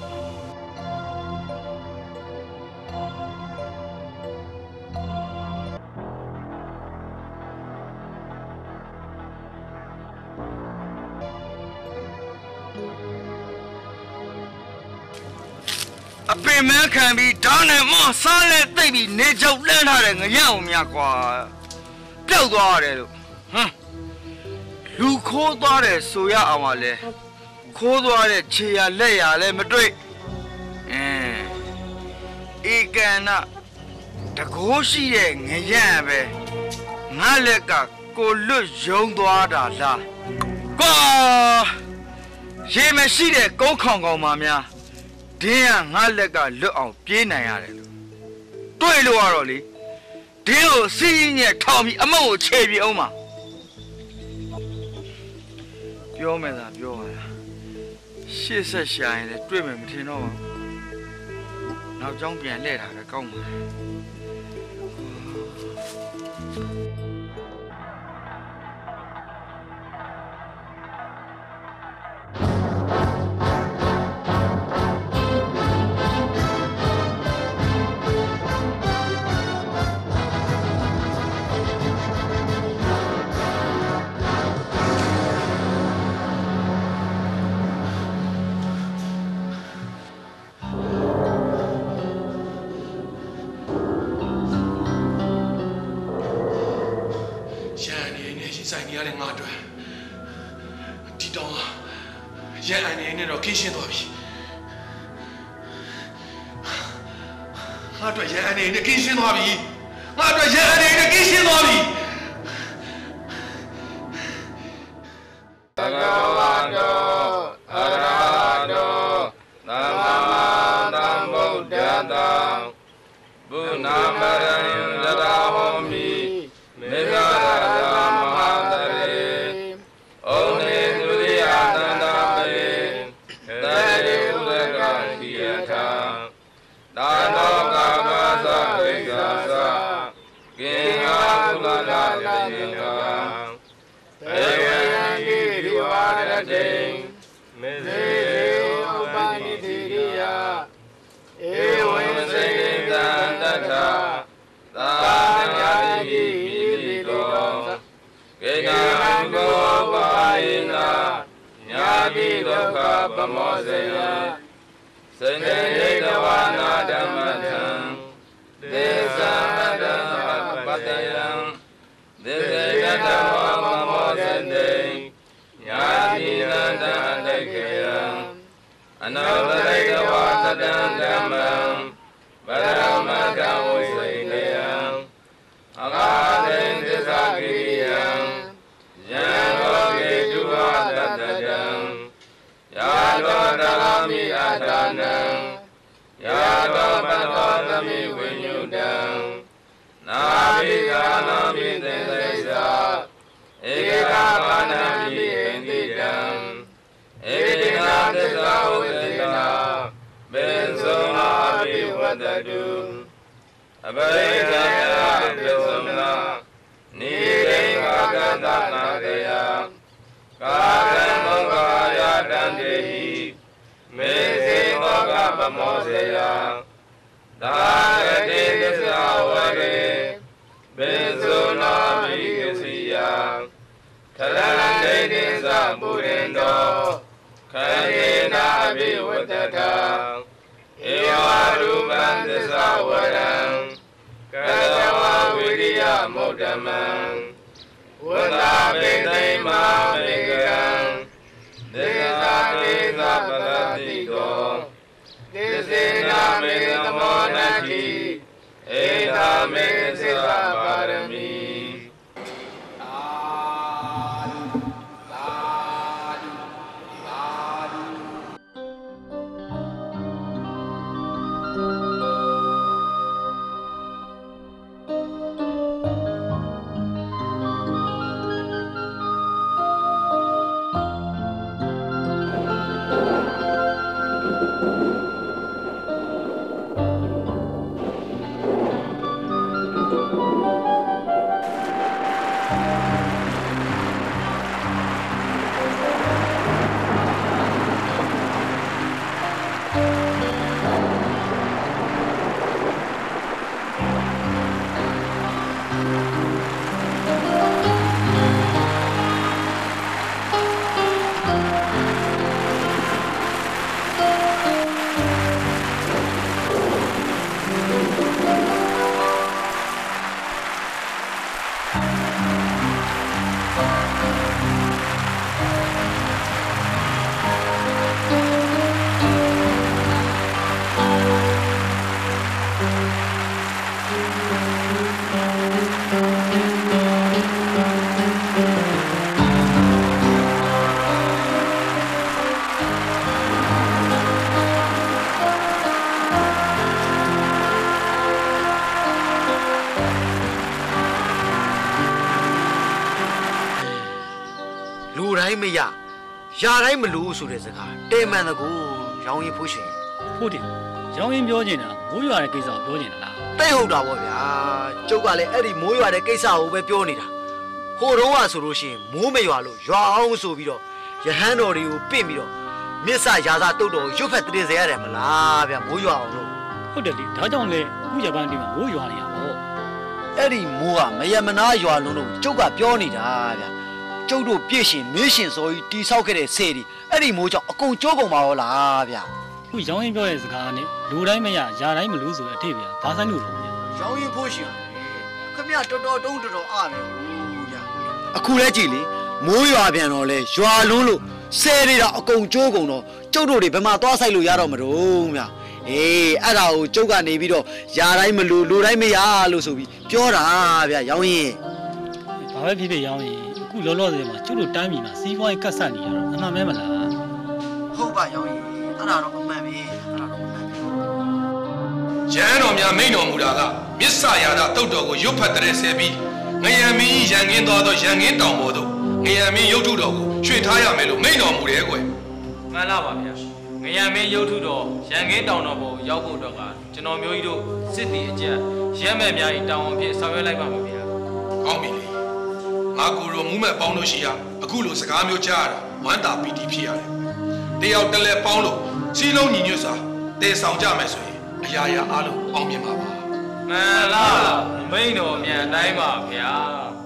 အပင်မခံပြီးဓာတ်နဲ့မောစားလဲသိပ်ပြီးနေချုပ်လန်းထားတဲ့ငရအောင်များကွာပျောက်သွားရတယ်လို့ဟမ်လူခိုးသွားတယ်ဆိုရအောင်ပါလေခိုးသွားတဲ့ခြေရလက်ရလည်းမတွေ့အင်းဧကန်နာတကိုးရှိတဲ့ငရံပဲငါလက်ကကိုလွတ်ယုံသွားတာလားကွာရေမရှိတဲ့ကုန်းခေါင်ကောင်မများဒင်းကငါလက်ကလွတ်အောင်ပြေးနိုင်ရတယ်လို့တွေ့လို့ရတော့လေဒင်းကိုစီးညက်ထောင်ပြီးအမုတ်ကိုခြေပြီးအောင်မှာပြောမယ်သာပြောပါလားရှေ့ဆက်ရှာရင်လည်းတွေ့မယ်မထင်တော့ပါဘူးနောက်ကြောင်းပြန်လှည့်တာလည်းကောင်းပါလေရဲအန်နေနဲ့တော့ခင်းရှင်းသွားပြီငါတို့ရဲအန်နေနဲ့ခင်းရှင်းသွားပြီငါတို့ရဲအန်နေနဲ့ခင်းရှင်းသွားပြီသဂဝါတောအရဟတောသမ္မာသမ္ဗုဒ္ဓတ္တဘုနာမရယံသရဟောမိမေဃရာဇမဟာတရေဩနေသူရိယသန္တာပေတရေဥဒကတိယထာသာနောကာမသဝိက္ခာသကိဉ္ဟာကုလနာတိယံဘေဝံကိရိဝါရတေမေဇေဥပနိတိရိယဧဝံစေတံတထသာညာတိပိတိတောကေနာဘောပါယနာညာတိဒုက္ခပမောစေယစေနေတဝနာဓမ္မထံသေသမတံပတယံသေတတမောပမောစေတေညာတိနန္တံဒိခေယံအနန္တရိတဝသတံဓမ္မံဗရမတံဝိစေတေယံအဂါတေသစ္စာကိရိယံယံလောကေတုဝသတ္တတံယာလောတရမိအထာနံယာလောပတောသမိဝိညုတံနာဘိကာနာမိသေသိသဧကဘာနမိဟိန္တိတံဧကိနာသစ္စာဝိသေနာဘေသောနာဘိဝတ္တုအဘိဓမ္မာပိသောနာနိဒေကာကတနာတေယကာကံမောဂာယတံတေဟိမေသေမောဂပမောစေယသာဂတိသစ္စာဝရေဘေသောနာမိကစီယထရဏဒိဋ္ဌိသပုရိန္ဒောခယေနာဘိဝတ္တထဧဝရူပံသစ္စာဝရံကတဝဝိရိယမုဒ္ဓမံဝတ္တပိသိမမေကံဒေသာဒေသာပတတိတောသေစေနာမေသမောနတိဧသာမေသစ္စာပါရမီမရယာတိုင်းမလို့ဆိုတဲ့စကားတဲမှန်တကူရောင်းရင်ဖို့ရှင်ဖို့တယ်ရောင်းရင်ပြောနေတာမိုးရွာတဲ့ကိစ္စကိုပြောနေတာလားတိတ်ဟုတ်တာပေါ့ဗျာကျုပ်ကလည်းအဲ့ဒီမိုးရွာတဲ့ကိစ္စကိုပဲပြောနေတာဟိုတော့ကဆိုလို့ရှိရင်မိုးမရွာလို့ရွာအောင်ဆိုပြီးတော့ရဟန်းတော်တွေကိုပင့်ပြီးတော့မြစ်စရာသာတုတ်တော်ရွတ်ဖက်တည်စေရတယ်မလားဗျာမိုးရွာအောင်လို့ဟုတ်တယ်လေဒါကြောင့်လေဥရပန်းဒီမှာမိုးရွာနေရပေါ့အဲ့ဒီမိုးကမယမနာရွာလုံးလို့ကျုပ်ကပြောနေတာဗျာကျုပ်တို့ပြည့်ရှင်မင်းရှင်စောကြီးတီဆောက်ခဲ့တဲ့ဆယ်ဒီအဲ့ဒီမိုးကြောင့်အကုန်ကျိုးကုန်ပါရောလားဗျာခုရောင်းရင်ပြောတဲ့စကားနဲ့လူတိုင်းမရယာတိုင်းမလို့ဆိုတဲ့အထိဗျာဘာဆိုင်လို့လဲရောင်းရင်ဖို့ရှင်ခမရတော်တော်တုံးတော်တော်အားမယ်ဗျာအခုလဲကြည်လေမိုးရွာပြန်တော့လဲရွာလုံးလို့ဆယ်ဒီတော့အကုန်ကျိုးကုန်တော့ကျုပ်တို့တွေဘယ်မှာသွားဆိုင်လို့ရတော့မလို့ဗျာအေးအဲ့ဒါကိုကျုပ်ကနေပြီးတော့ယာတိုင်းမလို့လူတိုင်းမရလို့ဆိုပြီးပြောတာဗျာရောင်းရင်ဘာပဲဖြစ်ဖြစ်ရောင်းရင်ခုလောလောဆယ်မှာကျုပ်တို့တိုင်းပြည်မှာစီးပွားရေးကတ်ဆက်နေရတော့အမှန်ပဲမလားဟုတ်ပါရောင်းရင်အဲ့ဒါတော့အမှန်ပဲအဲ့ဒါတော့အမှန်ပဲရန်တော်များမိန်တော်မူတာကမြစ္ဆာယာဒတုတ်တော်ကိုရွတ်ဖတ်တဲ့ဆဲပြီးငရံမင်းရန်ငင်းသွားသောရန်ငင်းတောင်ပေါ်သို့ငရံမင်းရုပ်ထုတော်ကိုရွှေ့ထားရမယ်လို့မိန်တော်မူတယ်ကွယ်မှန်လားပါဗျာငရံမင်းရုပ်ထုတော်ရန်ငင်းတောင်တော်ပေါ်ရောက်ဖို့တော့ကကျွန်တော်မျိုးကြီးတို့စစ်တီအကျက်ရဲမဲ့များကြီးတောင်အောင်ဖြစ်ဆောင်ရွက်လိုက်ပါမယ်ဗျာကောင်းပြီလေငါကိုယ်တော်မူမဲ့ပေါင်းလို့ရှိရအခုလိုစကားမျိုးကြားရတာဝမ်းသာပီတိဖြစ်ရတယ်တယောက်တလဲပေါင်းလို့စီလုံးညီညွတ်စွာတည်ဆောင်ကြမယ်ဆိုရင်အရာရာအားလုံးအောင်မြင်ပါပါမှန်လားမိန်တော်မြန်တိုင်းပါဗျာ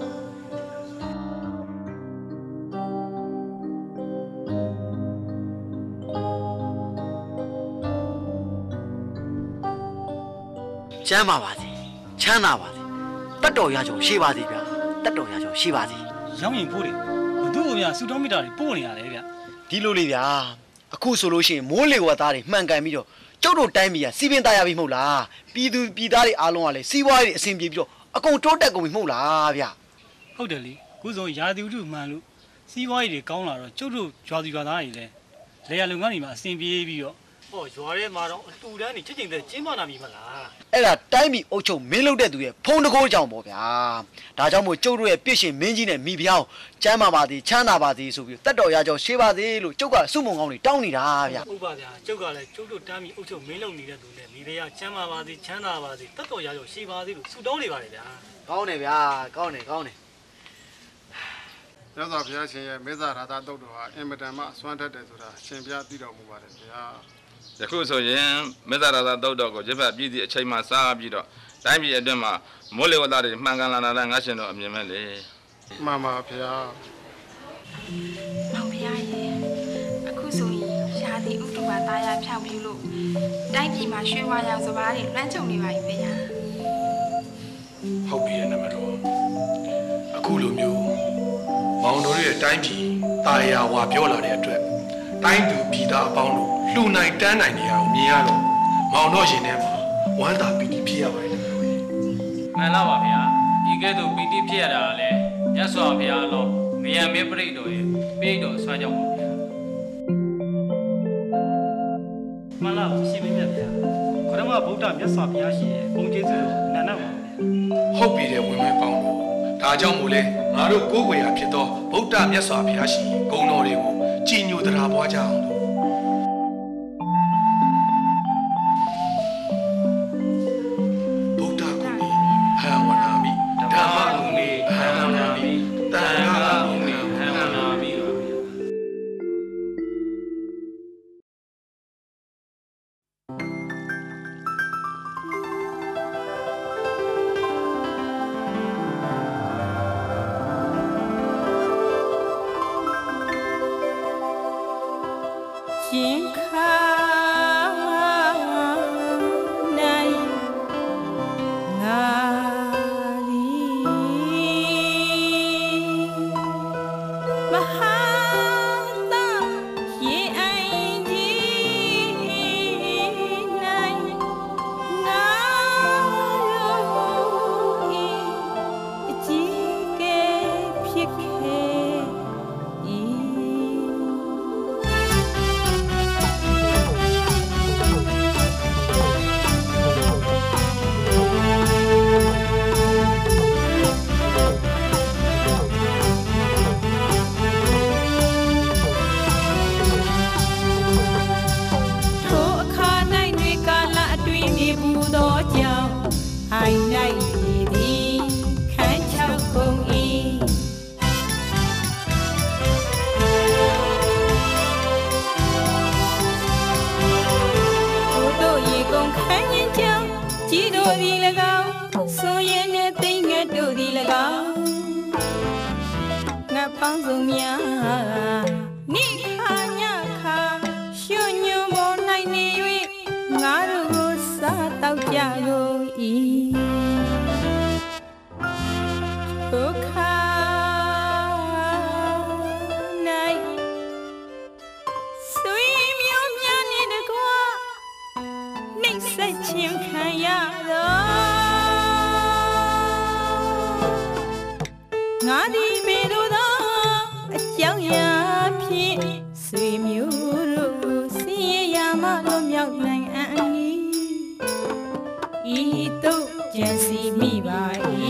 ချမ်းပါပါစေချမ်းသာပါစေတတ်တော်ရကြုံရှိပါစေဗျာတတ်တော်ရကြုံရှိပါစေရောင်းရင်ဖို့တယ်ဘသူ့ကိုများစူတောင်းမိတာတွေပို့နေရတယ်ဗျဒီလိုလေးဗျာအခုဆိုလို့ရှိရင်မိုးလေဝါသားတွေမှန်ကန်ပြီးတော့ကျုပ်တို့တိုင်းပြည်ကစီးပင်သားရပြီမဟုတ်လားပြည်သူပြည်သားတွေအားလုံးကလည်းစီးပွားရေးအဆင်ပြေပြီးတော့အကုန်တိုးတက်ကုန်ပြီမဟုတ်လားဗျဟုတ်တယ်လေခုဆိုရာသီဥတုမှန်လို့စီးပွားရေးတွေကောင်းလာတော့ကျုပ်တို့ရွာသူရွာသားတွေလည်းလေယာလုပ်ငန်းတွေမှာအဆင်ပြေပြီးတော့ဟောရွာထဲမှာတော့အတူတန်းနေချက်ချင်းတဲ့ကျင်းမနာပြီမလားအဲ့ဒါတိုင်းပြည်အုပ်ချုပ်မင်းလုပ်တဲ့သူရဲ့ဖုံးတကိုးကြောင်ပေါ့ဗျာဒါကြောင့်မို့ကျုပ်တို့ရဲ့ပြည့်ရှင်မင်းကြီးနဲ့မိဖုရားကျမ်းပါပါသည်ချမ်းသာပါသည်ဆိုပြီးတက်တော်ရကြောင်ရှေးပါသည်လို့ကျုပ်ကစုမုံကောင်းတွေတောင်းနေတာဗျာဟုတ်ပါဗျာကျုပ်ကလည်းကျုပ်တို့တိုင်းပြည်အုပ်ချုပ်မင်းလုပ်နေတဲ့သူနဲ့မိဖုရားချမ်းပါပါသည်ချမ်းသာပါသည်တက်တော်ရကြောင်ရှေးပါသည်လို့ဆုတောင်းနေပါတယ်ဗျာကောင်းတယ်ဗျာကောင်းတယ်ကောင်းတယ်ရသော်ဘုရားရှင်ရဲ့မေဇာရာသာတုတ်တော်ဟာအင်မတန်မှစွမ်းတတ်တယ်ဆိုတာရှင်ဘုရားသိတော်မူပါတယ်ဗျာယခုဆိုရင်မေဇ္ဇာရာသာတုတ်တော်ကိုဂျပပြည်စီအချိန်မှစားပြီးတော့တိုင်းပြည်အတွင်းမှာမိုးလေဝသတွေမှန်ကန်လာတာငါရှင်တော်အမြင်မဲ့လေမှန်ပါဗျာမောင်ဖျားရဲ့အခုဆိုရင်ရာသီဥတုကတာယာဖြောင့်ပြလို့တိုင်းပြည်မှာရွှေဝါရောင်စပါးတွေလွှမ်းခြုံနေပါပြီဗျာဟုတ်ပြီနမတော်အခုလိုမျိုးမောင်တို့ရဲ့တိုင်းပြည်တာယာဝါပြောလာတဲ့အတွက်တိုင်းသူပြည်သားအပေါင်းတို့လူနိုင်တန်းနိုင်နေရအောင်မြင်ရတော့မောင်တော့ရင်ထဲမှာဝမ်းသာပီတိဖြစ်ရပါတယ်တပည့်တော်ကြီးမှန်လားပါဗျာဒီကဲ့သို့ပီတိဖြစ်ရတာလည်းမြတ်စွာဘုရားအလောင်းမယံမင်းပြိတ္တော်ရဲ့ပြိတ္တော်ဆွမ်းကြောင်းပါဗျာမှန်လားရှင်မင်းမြတ်ဗျာခရမဗုဒ္ဓမြတ်စွာဘုရားရှင်ရဲ့ဘုံကျေးဇူးတော်နန္ဒပါဗျာဟုတ်ပြီတဲ့ဝင်မဲပေါင်းလို့ဒါကြောင့်မို့လဲငါတို့ကိုးကွယ်ရာဖြစ်သောဗုဒ္ဓမြတ်စွာဘုရားရှင်ဂုဏ်တော်တွေကိုကြည်ညိုတရားပွားကြအောင်လို့ဗုဒ္ဓဂုဏ်ဤဟံဝနာမိဓမ္မဂုဏ်ဤဟံဝနာမိတန်ခါဂုဏ်ဤဟံဝနာမိပါဗျာရင်ခါနိုင်ငါလီမဟာတာရေအိုင်ကြီးနိုင်ငါရောဤအကြီးကဲဖြစ်ခဲ့ဤအိုင်နိုင်သည်ခန်းချောက်ကုန်၏ဘုတို့ရေကုန်ခန်းရင်ကြောင့်ကြီးတို့သည်၎င်းဆွန်ရင်နဲ့သိမ့်ငတ်တို့သည်၎င်းငါပေါင်းစုံများနိခါညခါရွှွညွန်ပေါ်၌နေ၍ငါတို့ကိုစားတောက်ကြကုန်၏ဒုက္ခနိုင်ဆွေမျိုးများနေတကွာနှိမ့်ဆက်ခြင်းခံရတော့ငါဒီပေတို့သောအကြောင်းရာဖြင့်ဆွေမျိုးတို့ကိုစည်ရရမှလွတ်မြောက်နိုင်အံ့ဤသို့ကြံစီမိပါ၏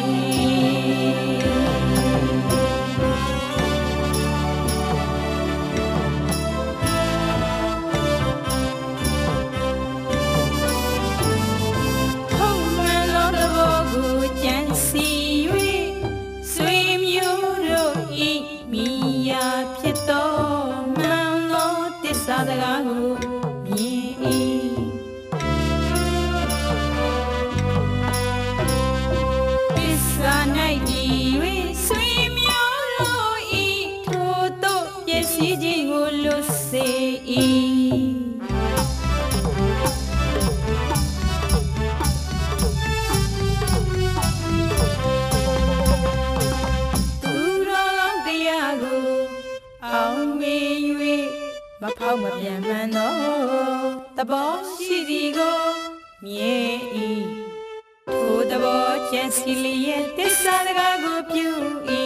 ဟုတ်မှန်သောသဘောကိုကြံစီ၍ဆွေမျိုးတို့ဤမိယာဖြစ်သောမှန်သောတစ္ဆာစကားကိုမြင်၏စီခြင်းကိုလွတ်စေ၏သူတော်ကောင်းတရားကိုအောင်မေ၍မဖောက်မပြန်မှန်သောသဘောရှိသည်ကိုမြင်၏ထိုသဘောကျန်စီလျက်သစ္စာစကားကိုပြု၏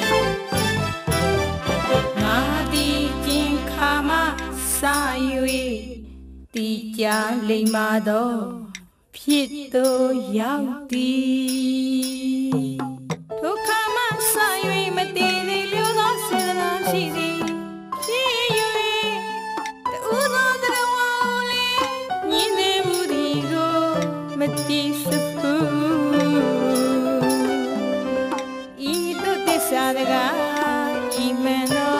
စာ၍တိကျလိမ္မာသောဖြစ်သို့ရောက်သည်ဒုက္ခမှစာ၍မတည်သေးလျောသောစေတနာရှိသည်ဖြစ်၍တူသောတရားလေးမြင်နေမှုဒီကိုမတည်စဖူဤသို့သစ္စာတကားဤမန်သော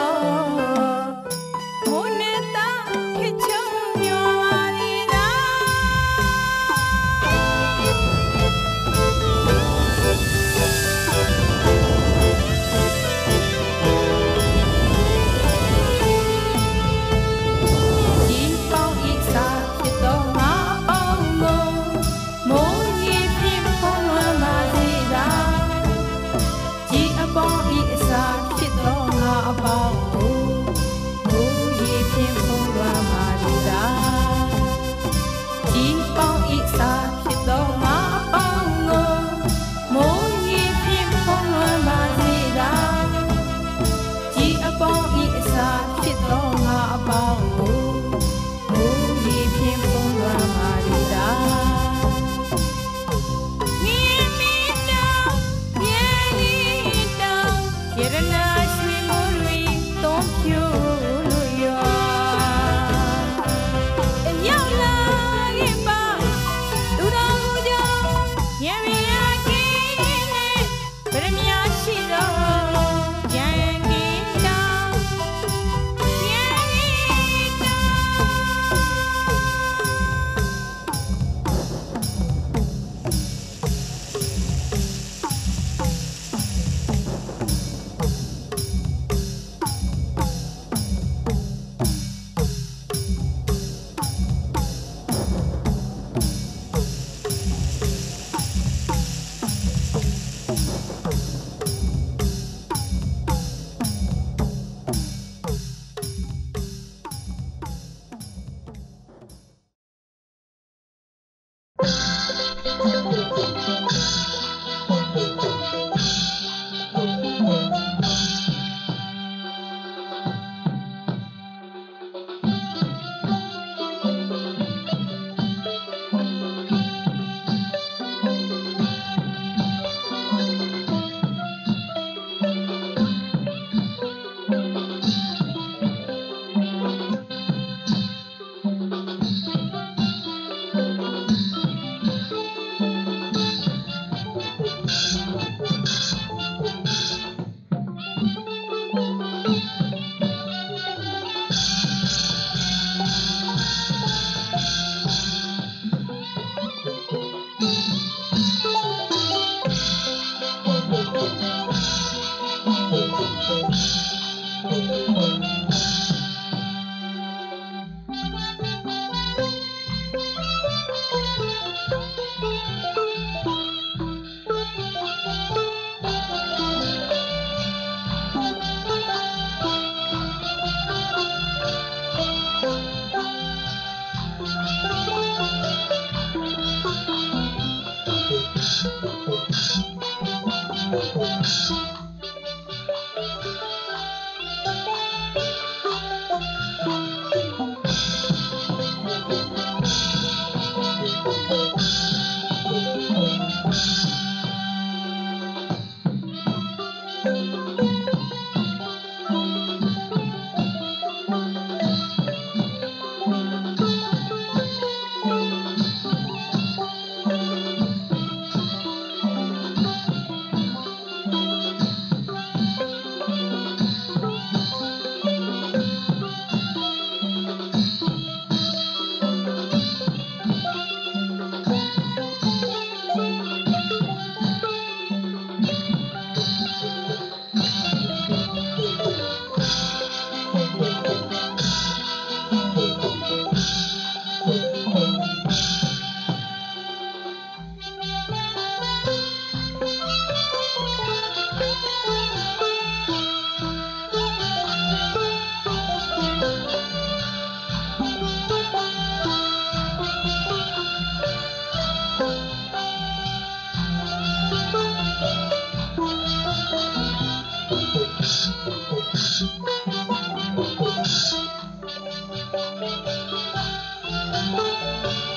Thank you.